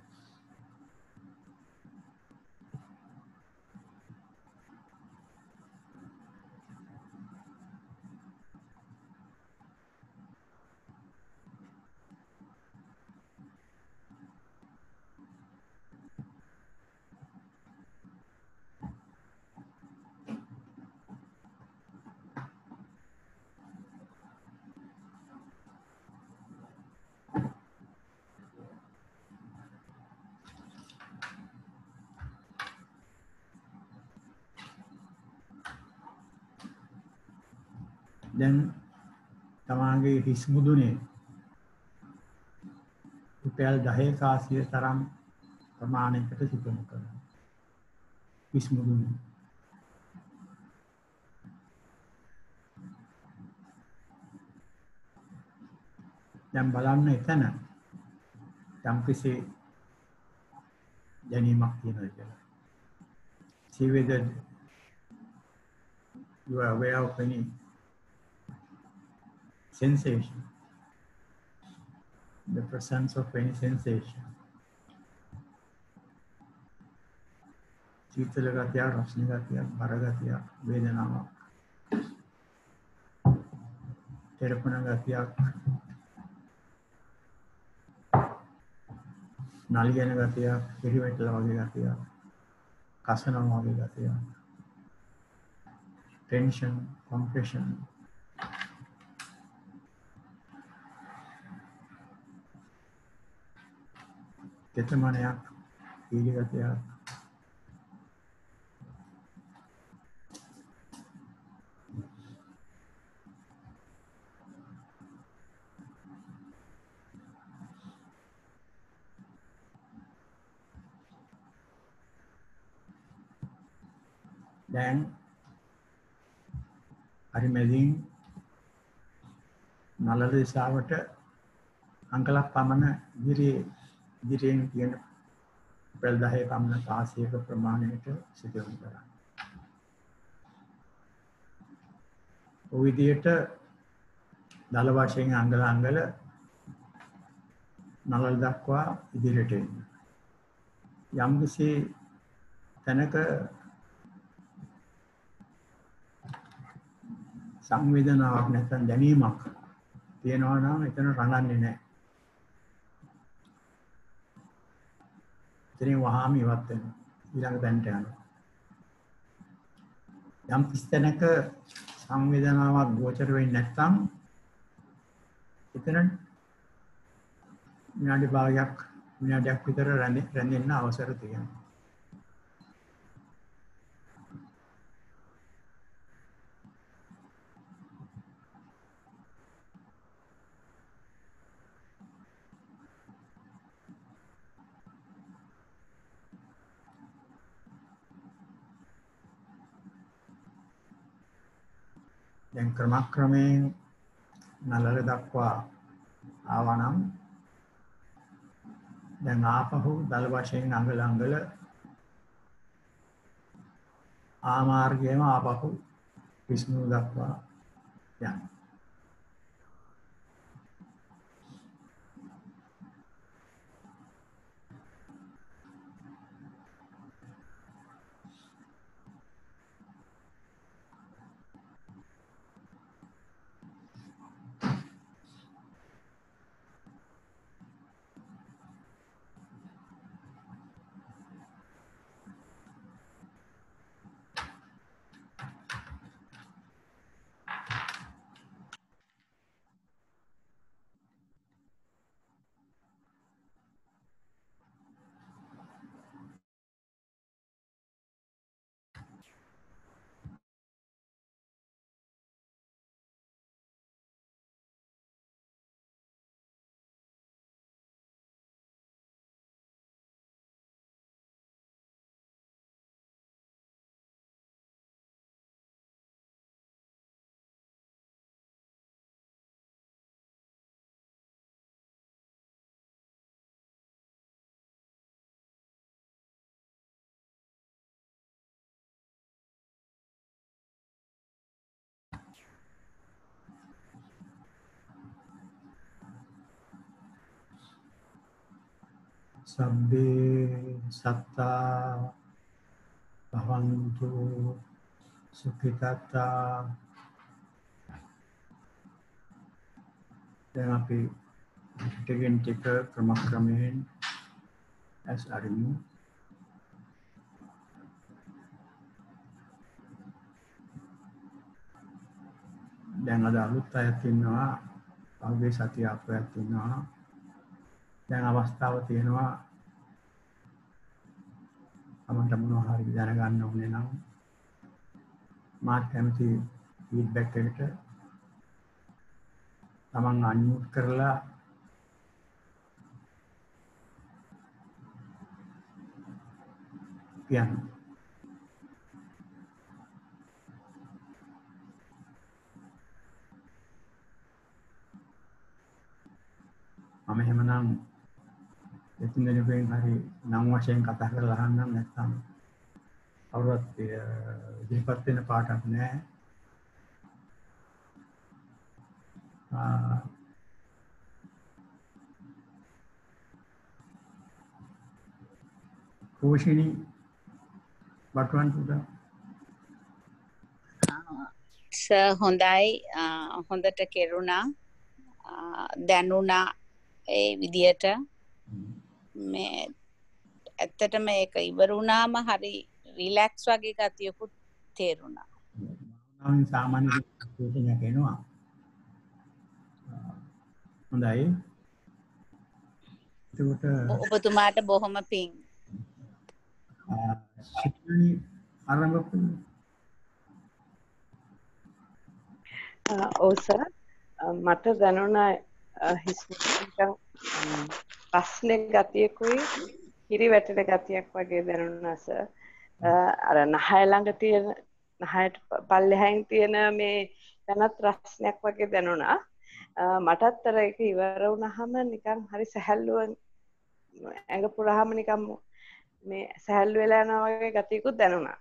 දැන් තමාගේ හිස් මුදුනේ රුපියල් 10 කාසිය තරම් ප්‍රමාණයකට සිතමු කරනවා. හිස් මුදුනේ. දැන් බලන්න එතන යම්කිසි දැනීමක් තියෙනවා කියලා. See whether you are aware of any sensation, the presence of any sensation. සීතල ගතියක්, රස්න ගතියක්, බර ගතියක්, වේදනාවක්, තෙරපන ගතියක්, නලියන ගතියක්, පිරිවැටලා වගේ ගතියක්, කසනවා වගේ ගතියක්, tension, compression. තෙතමනයක්, පීඩි ගතියක්, දැන් හරි මැදින් නළල දිශාවට අංකලක් පමණ ඉදිරියෙන් තියෙන පෙළ 10 පමණ කාසියක ප්‍රමාණයට සිදු කරනවා. ඔය විදිහට දල වශයෙන් අංගල නළල දක්වා ඉදිරියට එන්න. යම්කිසි තැනක සංවේදනාවක් නැත්නම් දැනීමක් තියෙනවා නම් එතන රඟන්නේ නැහැ. එතනින් වහාම ඉවත් වෙනවා. ඊළඟ තැනට යනවා. යම් කිසිතැනක සංවේදනාවක් ගෝචර වෙන්නේ නැත්නම් එතන විනාඩියක් විතර රැඳෙන්න අවසර තියෙනවා. දැන් ක්‍රමක්‍රමයෙන් නලල දක්වා ආවා නම් දැන් ආපහු දල වශයෙන් අඟල අඟල ආමාර්ගයම ආපහු විෂ්ණු දක්වා යනවා. සබ්බේ සත්තා භවන්තු සුඛිතාත්තා. දැන් අපි ටිකෙන් ටික ක්‍රමක්‍රමයෙන් ඇස් අරිමු. දැන් අද අලුත් අයත් ඉන්නවා, පහුගිය සතිය අපයත් ඉන්නවා. දැන් අවස්ථාව තියෙනවා අපන්ට මොනවා හරි දැනගන්න ඕනේ නම් මාත් කැමති ෆීඩ්බැක් එකට තමන් අන්මියුට් කරලා කියන්න. මම එහෙමනම් එතුන් දෙනෙකුෙන් හරි නම් වශයෙන් කතා කරලා අහන්නම්, නැත්නම් කවුරුත් ඉදිරිපත් වෙන පාටක් නැහැ. රෝෂිනි බටවන්තුද? සර් හොඳයි, හොඳට කෙරුණා, දැනුණා ඒ විදියට. මේ ඇත්තටම ඒක ඉවර වුණාම හරි රිලැක්ස් වගේ ගතියකුත් තේරුණා. භාවනාවෙන් සාමාන්‍ය සිතුවිල්ලක් එනවා. හොඳයි. ඒකට ඔබතුමාට බොහොම පිං. සිතුවිලි ආරම්භ කරමු. ඔව් සර්, මට දැනුණා හිස්මෙන් ප්‍රශ්නේ ගතියකුයි කිරි වැටෙන ගතියක් වගේ දැනුණා සර්. අර නහය ළඟ තියෙන, නහයට පල්ලෙහායින් තියෙන මේ තනත් රස්නයක් වගේ දැනුණා. මටත් අර ඒක ඉවර වුණාම නිකන් හරි සැහැල්ලුවෙන් ඇඟ පුරාම නිකන් මේ සැහැල්ලු වෙලා යනවා වගේ ගතියකුත් දැනුණා.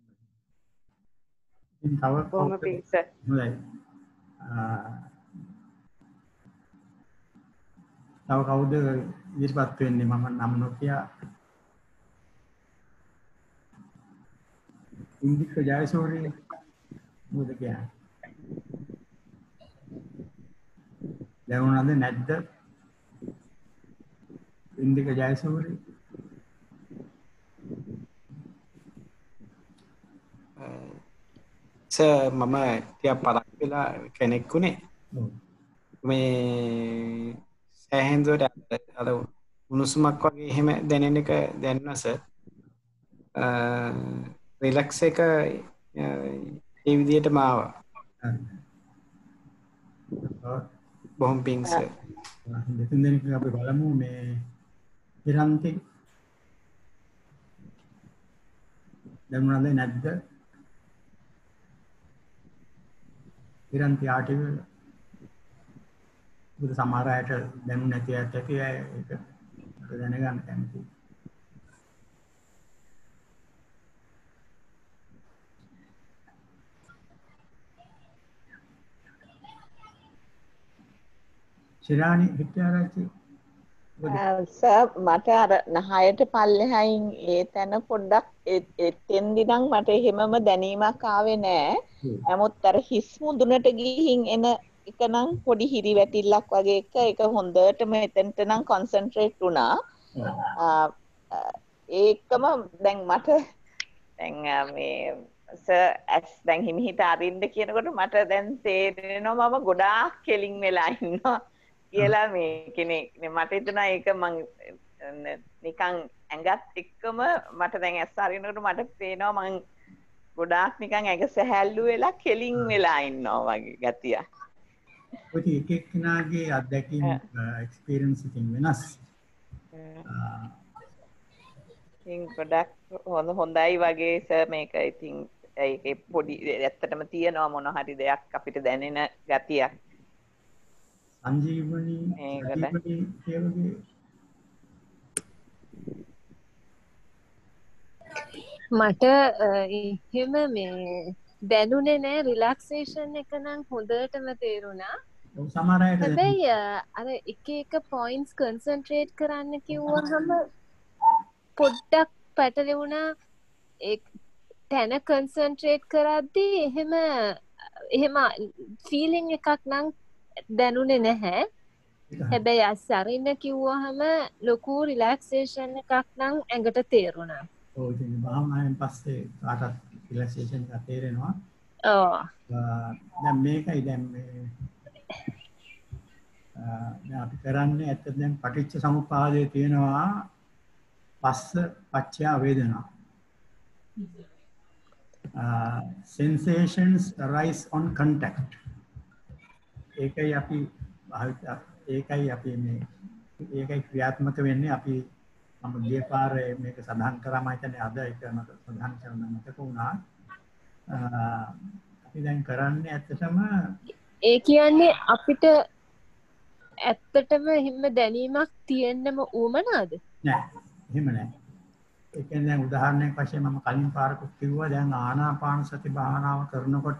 ඉතින් තව බොහොම පිං සර්. හොඳයි. තව කවුද ඉදිරිපත් වෙන්නේ? මම නම් නොකිය. ඉන්දික ජයසූරිය මොකද කියන්නේ? දැනුණාද නැද්ද? ඉන්දික ජයසූරිය මම ටිකක් පරක් වෙලා කෙනෙක් උනේ. මේ සෑහෙන දුරට අර උණුසුමක් වගේ එහෙම දැනෙන එක දැනුණා සර්. රිලැක්ස් එක ඒ විදිහටම ආවා. බොහොම පිං සර්. දෙතුන් දෙනෙක් අපි බලමු මේ ඉරන්ති දැනුණාද නැද්ද? ඉරන්ති ආටිව බුදු සමහර අයට දැනුනේ නැති අයට ඇති ඒක දැනගන්න කැමතියි. ශිරානි විද්‍යාරාජි සර් මට අර නහයට පල්ලෙහායින් ඒ තැන පොඩ්ඩක් එතෙන්දි නම් මට එහෙමම දැනීමක් ආවේ නෑ. නමුත් අර හිස් මුදුනට ගිහින් එන එක නම් පොඩි හිරිවැටිල්ලක් වගේ එක හොඳටම එතනට නම් කොන්සන්ට්‍රේට් වුණා. ඒකම දැන් මට දැන් මේ ඇස් දැන් හිමිහිට අරින්න කියනකොට මට දැන් තේරෙනවා මම ගොඩාක් කෙලින් වෙලා ඉන්නවා කියලා මේ කෙනෙක් මට හිතුණා ඒක මං නිකන් ඇඟත් එක්කම මට දැන් ඇස් අරිනකොට මට පේනවා මං ගොඩාක් නිකන් ඇඟ සැහැල්ලු වෙලා කෙලින් වෙලා ඉන්නවා වගේ ගතියක්. ඔය එක එක්කෙනාගේ අත්දැකීම් එක්ස්පීරියන්ස් එකෙන් වෙනස්. ඉතින් ගොඩක් හොඳයි වගේ සර් මේක ඉතින් ඒකේ පොඩි ඇත්තටම තියෙනවා මොන හරි දෙයක් අපිට දැනෙන ගතියක්. සංජීවනි කියවගේ මට එහෙම මේ දැනුනේ නෑ රිලැක්සේෂන් එක නම් හොඳටම තේරුණා. සමහර අයට හැබැයි අර එක එක පොයින්ට්ස් කන්සන්ට්‍රේට් කරන්න කිව්වහම පොඩ්ඩක් පැටලුණා. ඒ තැන කන්සන්ට්‍රේට් කරද්දී එහෙම ෆීලිං එකක් නම් දැනුනේ නැහැ. හැබැයි අසරින්න කිව්වහම ලොකු රිලැක්සේෂන් එකක් නම් ඇඟට තේරුණා. ඔව් ඉතින් භාවනාවෙන් පස්සේ කාටත් රිලැක්සේෂන් එක තේරෙනවා. ඔව්. දැන් මේකයි දැන් මේ දැන් අපි කරන්නේ ඇත්තට දැන් පටිච්ච සමුප්පාදයේ තියෙනවා පස්ස පච්චය වේදනා. Sensations arise on contact. ඒකයි අපි ඒකයි ක්‍රියාත්මක වෙන්නේ අපි මම ගිය පාරේ මේක සඳහන් කරා මම හිතන්නේ අද ඒක මට සඳහන් කරන්න මතක වුණා. අපි දැන් කරන්නේ ඇත්තටම ඒ කියන්නේ අපිට ඇත්තටම හිම දැනීමක් තියෙන්නම උවමනාද? නෑ එහෙම නෑ. ඒ කියන්නේ දැන් උදාහරණයක් වශයෙන් මම කලින් පාරකුත් කිව්වා දැන් ආනාපාන සති භාවනාව කරනකොට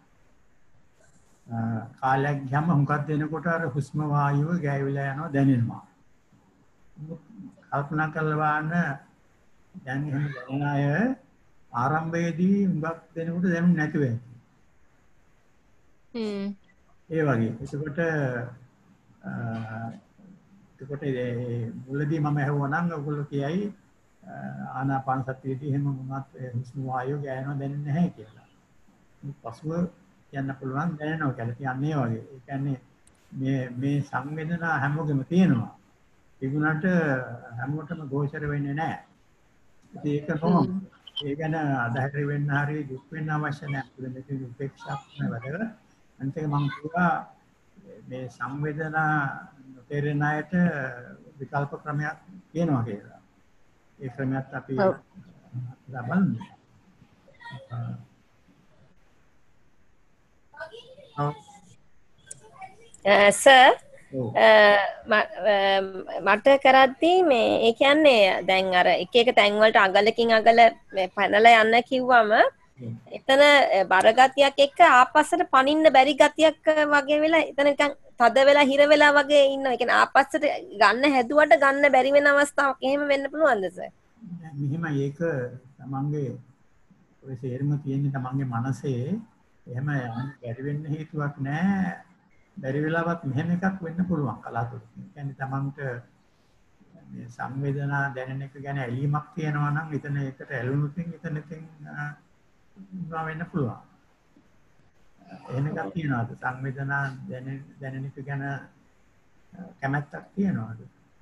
කාලයක් ගියම හුඟක් දෙනකොට අර හුස්ම වායුව ගෑවිලා යනවා දැනෙනවා. කල්පනා කරලා බලන්න දැන් එහෙම දැනෙන අය ආරම්භයේදී හුඟක් දෙනකොට දැනුනේ නැතුව ඇති. ඒ වගේ. එතකොට මුලදී මම ඇහුවා නම් ඔයගොල්ලෝ කියයි ආනාපාන සතියේදී එහෙම වුණත් හුස්ම වායුව ගෑවෙනවා දැනෙන්නේ නැහැ කියලා. පසුව කියන්න පුළුවන් දැනෙනවා කියලා කියන්නේ වගේ. ඒ කියන්නේ මේ සංවේදනා හැමෝගෙම තියෙනවා. තිබුණාට හැමෝටම ගෝචර වෙන්නේ නැහැ. ඒක කොහොමද? ඒ ගැන අදහරි වෙන්න හරි දුක් වෙන්න අවශ්‍ය නැහැ. මේක උපේක්ෂාවක් නෙවෙයි. අනිත් එක මම කිව්වා මේ සංවේදනා නොතේරෙන අයට විකල්ප ක්‍රමයක් තියෙනවා කියලා. ඒ ක්‍රමයක් අපි ලබන්නේ. සර් මට කරද්දී මේ ඒ කියන්නේ දැන් අර එක එක තැන් වලට අගලකින් අගල පැනලා යන්න කිව්වම එතන බරගතියක් එක්ක ආපස්සට පනින්න බැරි ගතියක් වගේ වෙලා එතන නිකන් තද වෙලා හිර වෙලා වගේ ඉන්නවා. ඒ කියන්නේ ආපස්සට ගන්න හැදුවට ගන්න බැරි වෙන අවස්ථාවක් එහෙම වෙන්න පුළුවන්ද සර්? මෙහෙම ඒක තමන්ගේ ඔය සේරම තියෙන්නේ තමන්ගේ මනසේ එහෙම බැරි වෙන්න හේතුවක් නැහැ. බැරි වෙලාවත් මෙහෙම එකක් වෙන්න පුළුවන් කලාතුරකින්. ඒ කියන්නේ තමන්ට මේ සංවේදනා දැනෙන එක ගැන ඇලීමක් තියෙනවා නම් එතන ඒකට ඇලුනොත් එතන වෙන්න පුළුවන්. එහෙම එකක් තියනවාද? සංවේදනා දැනෙන එක ගැන කැමැත්තක් තියනවාද?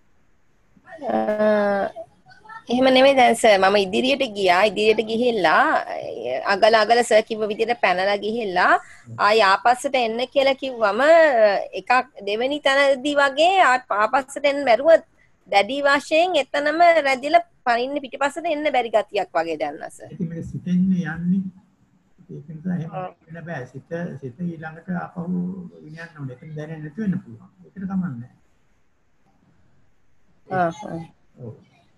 එහෙම නෙමෙයි දැන් සර් මම ඉදිරියට ගිහිල්ලා අගල සර් කිව්ව විදිහට පැනලා ගිහිල්ලා ආය ආපස්සට එන්න කියලා කිව්වම එකක් දෙවෙනි තැනදී වගේ ආපස්සට එන්න බැරුව දැඩි වශයෙන් එතනම රැඳිලා පනින්න පිටිපස්සට එන්න බැරි ගතියක් වගේ දැනනවා සර්. ඉතින් මේක සිතෙන්නේ යන්නේ ඒක නිසා එහෙම වෙන්න බෑ. සිත ඊළඟට ආපහු විඤ්ඤාණ ඕනේ. එතන දැනෙන්නේ නැති වෙන්න පුළුවන්. ඒකට කමක් නැහැ. ඔව්.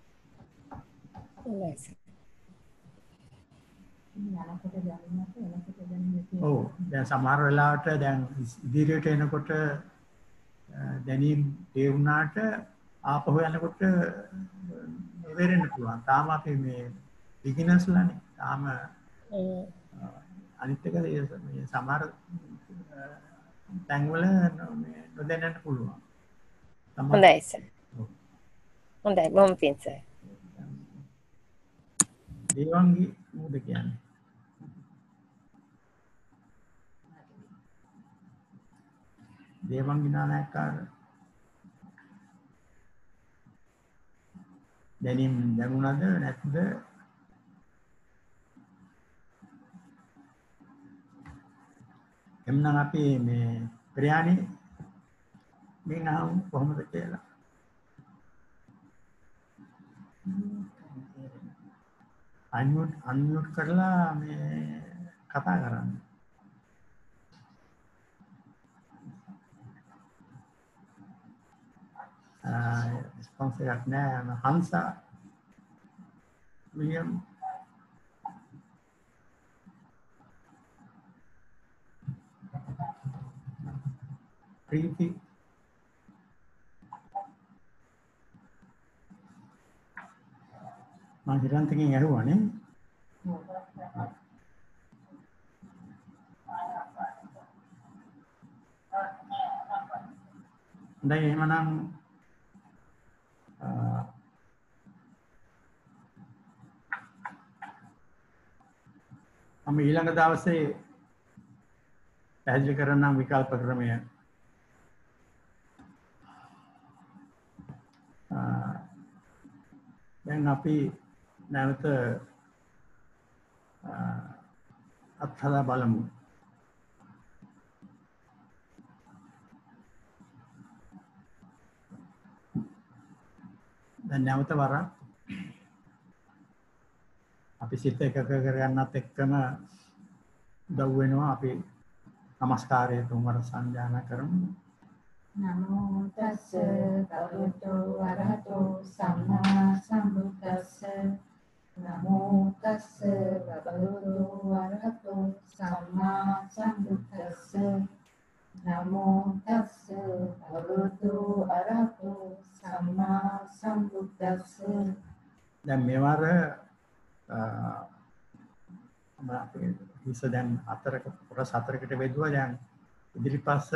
ඔව්. දැන් සමහර වෙලාවට දැන් ඉදිරියට එනකොට දැනීම් ඒ වුණාට ආපහු යනකොට නොවෙරෙන්න පුළුවන්. තාම අපි මේ බිග්ිනර්ස් ලානේ. තාම අනිත් එක මේ සමහර තැන්වල නොදැනෙන්න පුළුවන්. හොඳයි සර්. හොඳයි බොහොම පිං සර්. දේවංගි මොකද කියන්නේ? දේවංගි නායකකාර දැනීම් දැනුණාද නැත්ද? එම්නම් අපි මේ ප්‍රයාණි මේ නම් කොහොමද කියලා අන්මියුට් කරලා මේ කතා කරන්න. රිස්පොන්ස් එකක් නෑ. හංසා විලියම් ප්‍රීති මම හිරන්තකින් ඇහුවානේ. හොඳයි එහෙමනම් මම ඊළඟ දවසේ පැහැදිලි කරන්නම් විකල්ප ක්‍රමය. දැන් අපි නැවත අත්හදා බලමු. දැන් නැවත වරක් අපි සිත එකක කරගන්නත් එක්කම උදව් වෙනවා. අපි නමස්කාරය තුන්වර සංජානන කරමු. නමෝ තස්ස භගවතු වරහතෝ සම්මා සම්බුද්දස්ස නමෝ තස්ස භගවතු වරහතෝ සම්මා සම්බුද්දස්ස නමෝ තස්ස භගවතු වරහතෝ සම්මා සම්බුද්දස්ස. දැන් මේවර අපේ හිස දැන් කොටස් හතරකට බෙදුවා. දැන් ඉදිරිපස්ස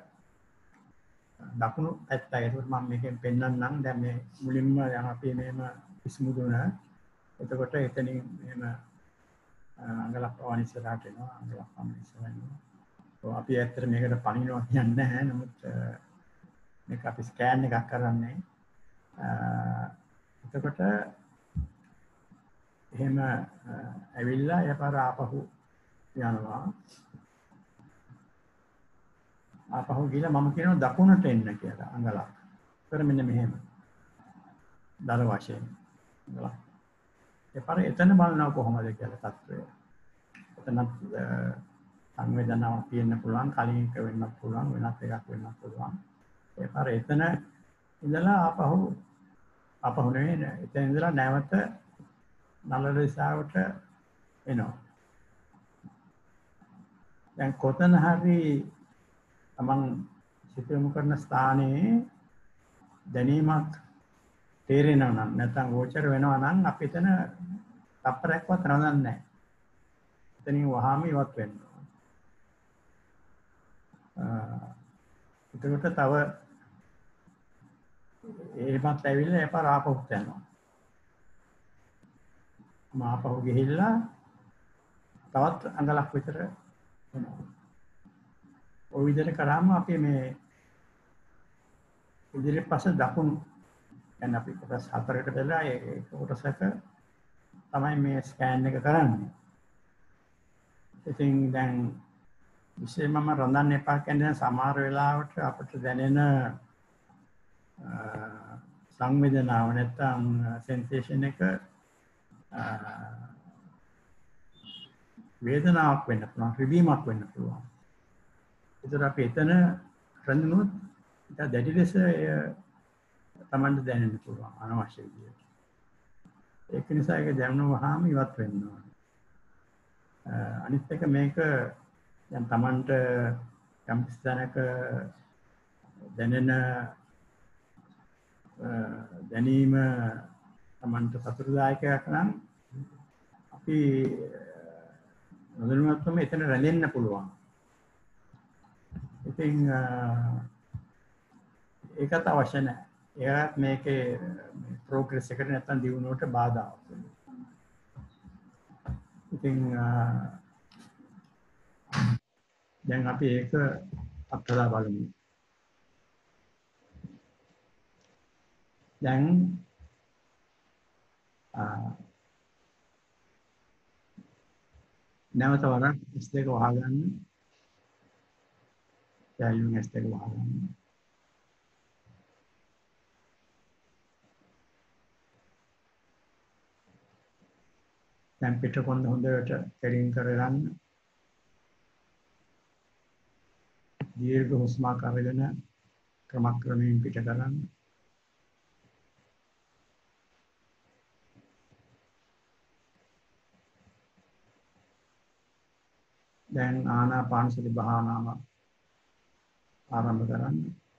දකුණු පැත්ත. ඒක මම මේකෙන් පෙන්නන්නම්. දැන් මේ මුලින්ම යන අපි මේම ඉස්මුදුන. එතකොට එතනින් මෙහෙම අඟලක් පවන ඉස්සරහට එනවා. අඟලක් පවන ඉස්සරහට එනවා. අපි ඇත්තට මේකට පණිනවා කියන්නේ නැහැ. නමුත් මේක අපි ස්කෑන් එකක් කරන්නේ. එතකොට එහෙම ඇවිල්ලා එපාර ආපහු යනවා. ආපහු ගිහලා මම කියනවා දකුණට එන්න කියලා අඟලක්. ඒතර මෙන්න මෙහෙම. දල වශයෙන් අඟලක්. එපාර එතන බලනවා කොහොමද කියලා තත්ත්වය. එතනත් සංවේදනාවක් තියෙන්න පුළුවන්, කලින් එක වෙන්නත් පුළුවන්, වෙනත් එකක් වෙන්නත් පුළුවන්. එපාර එතන ඉඳලා ආපහු නෙවෙයි එතන ඉඳලා නැවත නලල දිශාවට එනවා. දැන් කොතන හරි තමන් සිත යොමු කරන ස්ථානයේ දැනීමක් තේරෙනවා නම් නැත්නම් ගෝචර වෙනවා නම් අපි එතන තප්පරයක්වත් නවදන්නේ නැහැ. එතනින් වහාම ඉවත් වෙනවා. එතකොට තව ඒකත් ඇවිල්ලා එපාර ආපහු යනවා. ආපහු ගිහිල්ලා තවත් අඟලක් විතර එනවා. ඔය විදිහට කරාම අපි මේ ඉදිරිපස්ස දකුණු දැන් අපි කොටස් හතරකට බෙදලා ඒ කොටසක තමයි මේ ස්කෑන් එක කරන්නේ. ඉතින් දැන් විශේෂයෙන්ම රඳන්න එපා කියන්නේ සමහර වෙලාවට අපිට දැනෙන සංවේදනාව නැත්තම් සෙන්සේෂන් එක වේදනාවක් වෙන්න පුළුවන්, රිදීමක් වෙන්න පුළුවන්. ඒතර අපි එතන රඳුනොත් ඒක දැඩි ලෙස තමන්ට දැනෙන්න පුළුවන් අනවශ්‍ය විදියට. ඒක නිසා ඒක දැනුම වහාම ඉවත් වෙන්න ඕන. අනිත් එක මේක දැන් තමන්ට යම් ස්ථානක දැනෙන දැනීම තමන්ට සතුටුදායකයක් නම් අපි නොදැනුවත්වම එතන රැඳෙන්න පුළුවන්. ඉතින් ඒකත් අවශ්‍ය නැහැ. ඒකත් මේකේ ප්‍රෝග්‍රස් එකට නැත්තම් දියුණුවට බාධාවක් වෙනවා. ඉතින් දැන් අපි ඒක අත්දැක බලමු. දැන් නැවත වරක් S2 වහගන්න. දැන් S2 වහගන්න. දැන් පිටකොන්ද හොඳට කෙලින් කරගන්න. දීර්ඝ හුස්මක් අරගෙන ක්‍රමක්‍රමයෙන් පිට කරන්න. දැන් ආනාපානසති භාවනාව ආරම්භ කරන්න.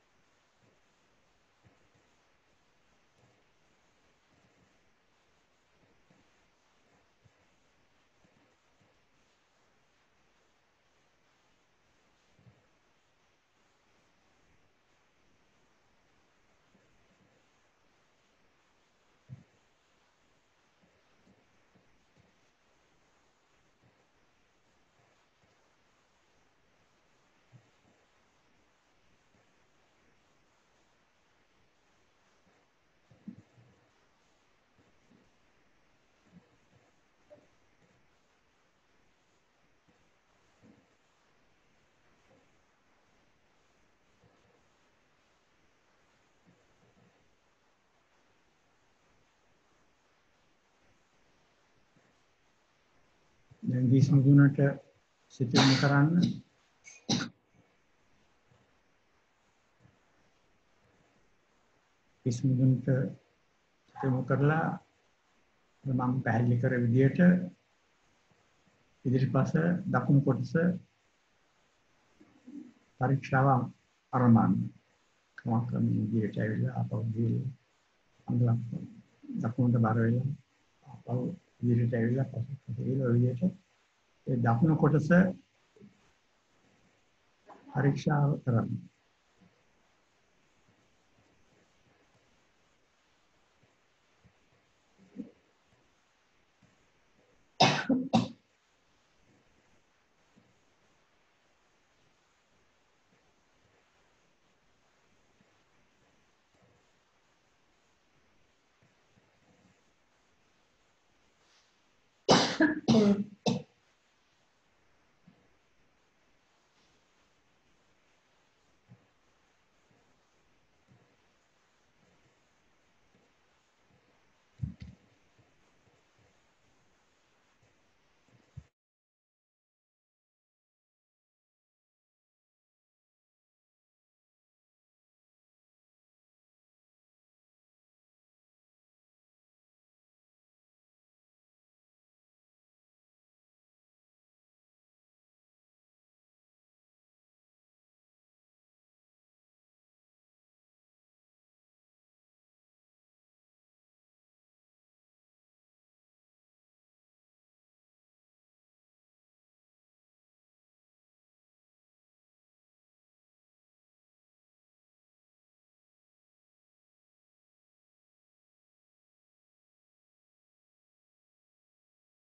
දැන් දිස්මුදුනට සිත යොමු කරන්න. දිස්මුදුනට සිත යොමු කරලා මම පැහැදිලි කර විදියට ඉදිරිපස දකුණු කොටස පරීක්ෂාව ආරම්භ ක්‍රමක්‍රමයෙන් විදියට ඇවිල්ලා අපව ගිහින් අංගලක් දකුණට බර වෙලා අපව විදියට ඇවිල්ලා පස්සට ගිහිල්ලා විදියට ඒ දකුණු කොටස පරීක්ෂා කරන්න.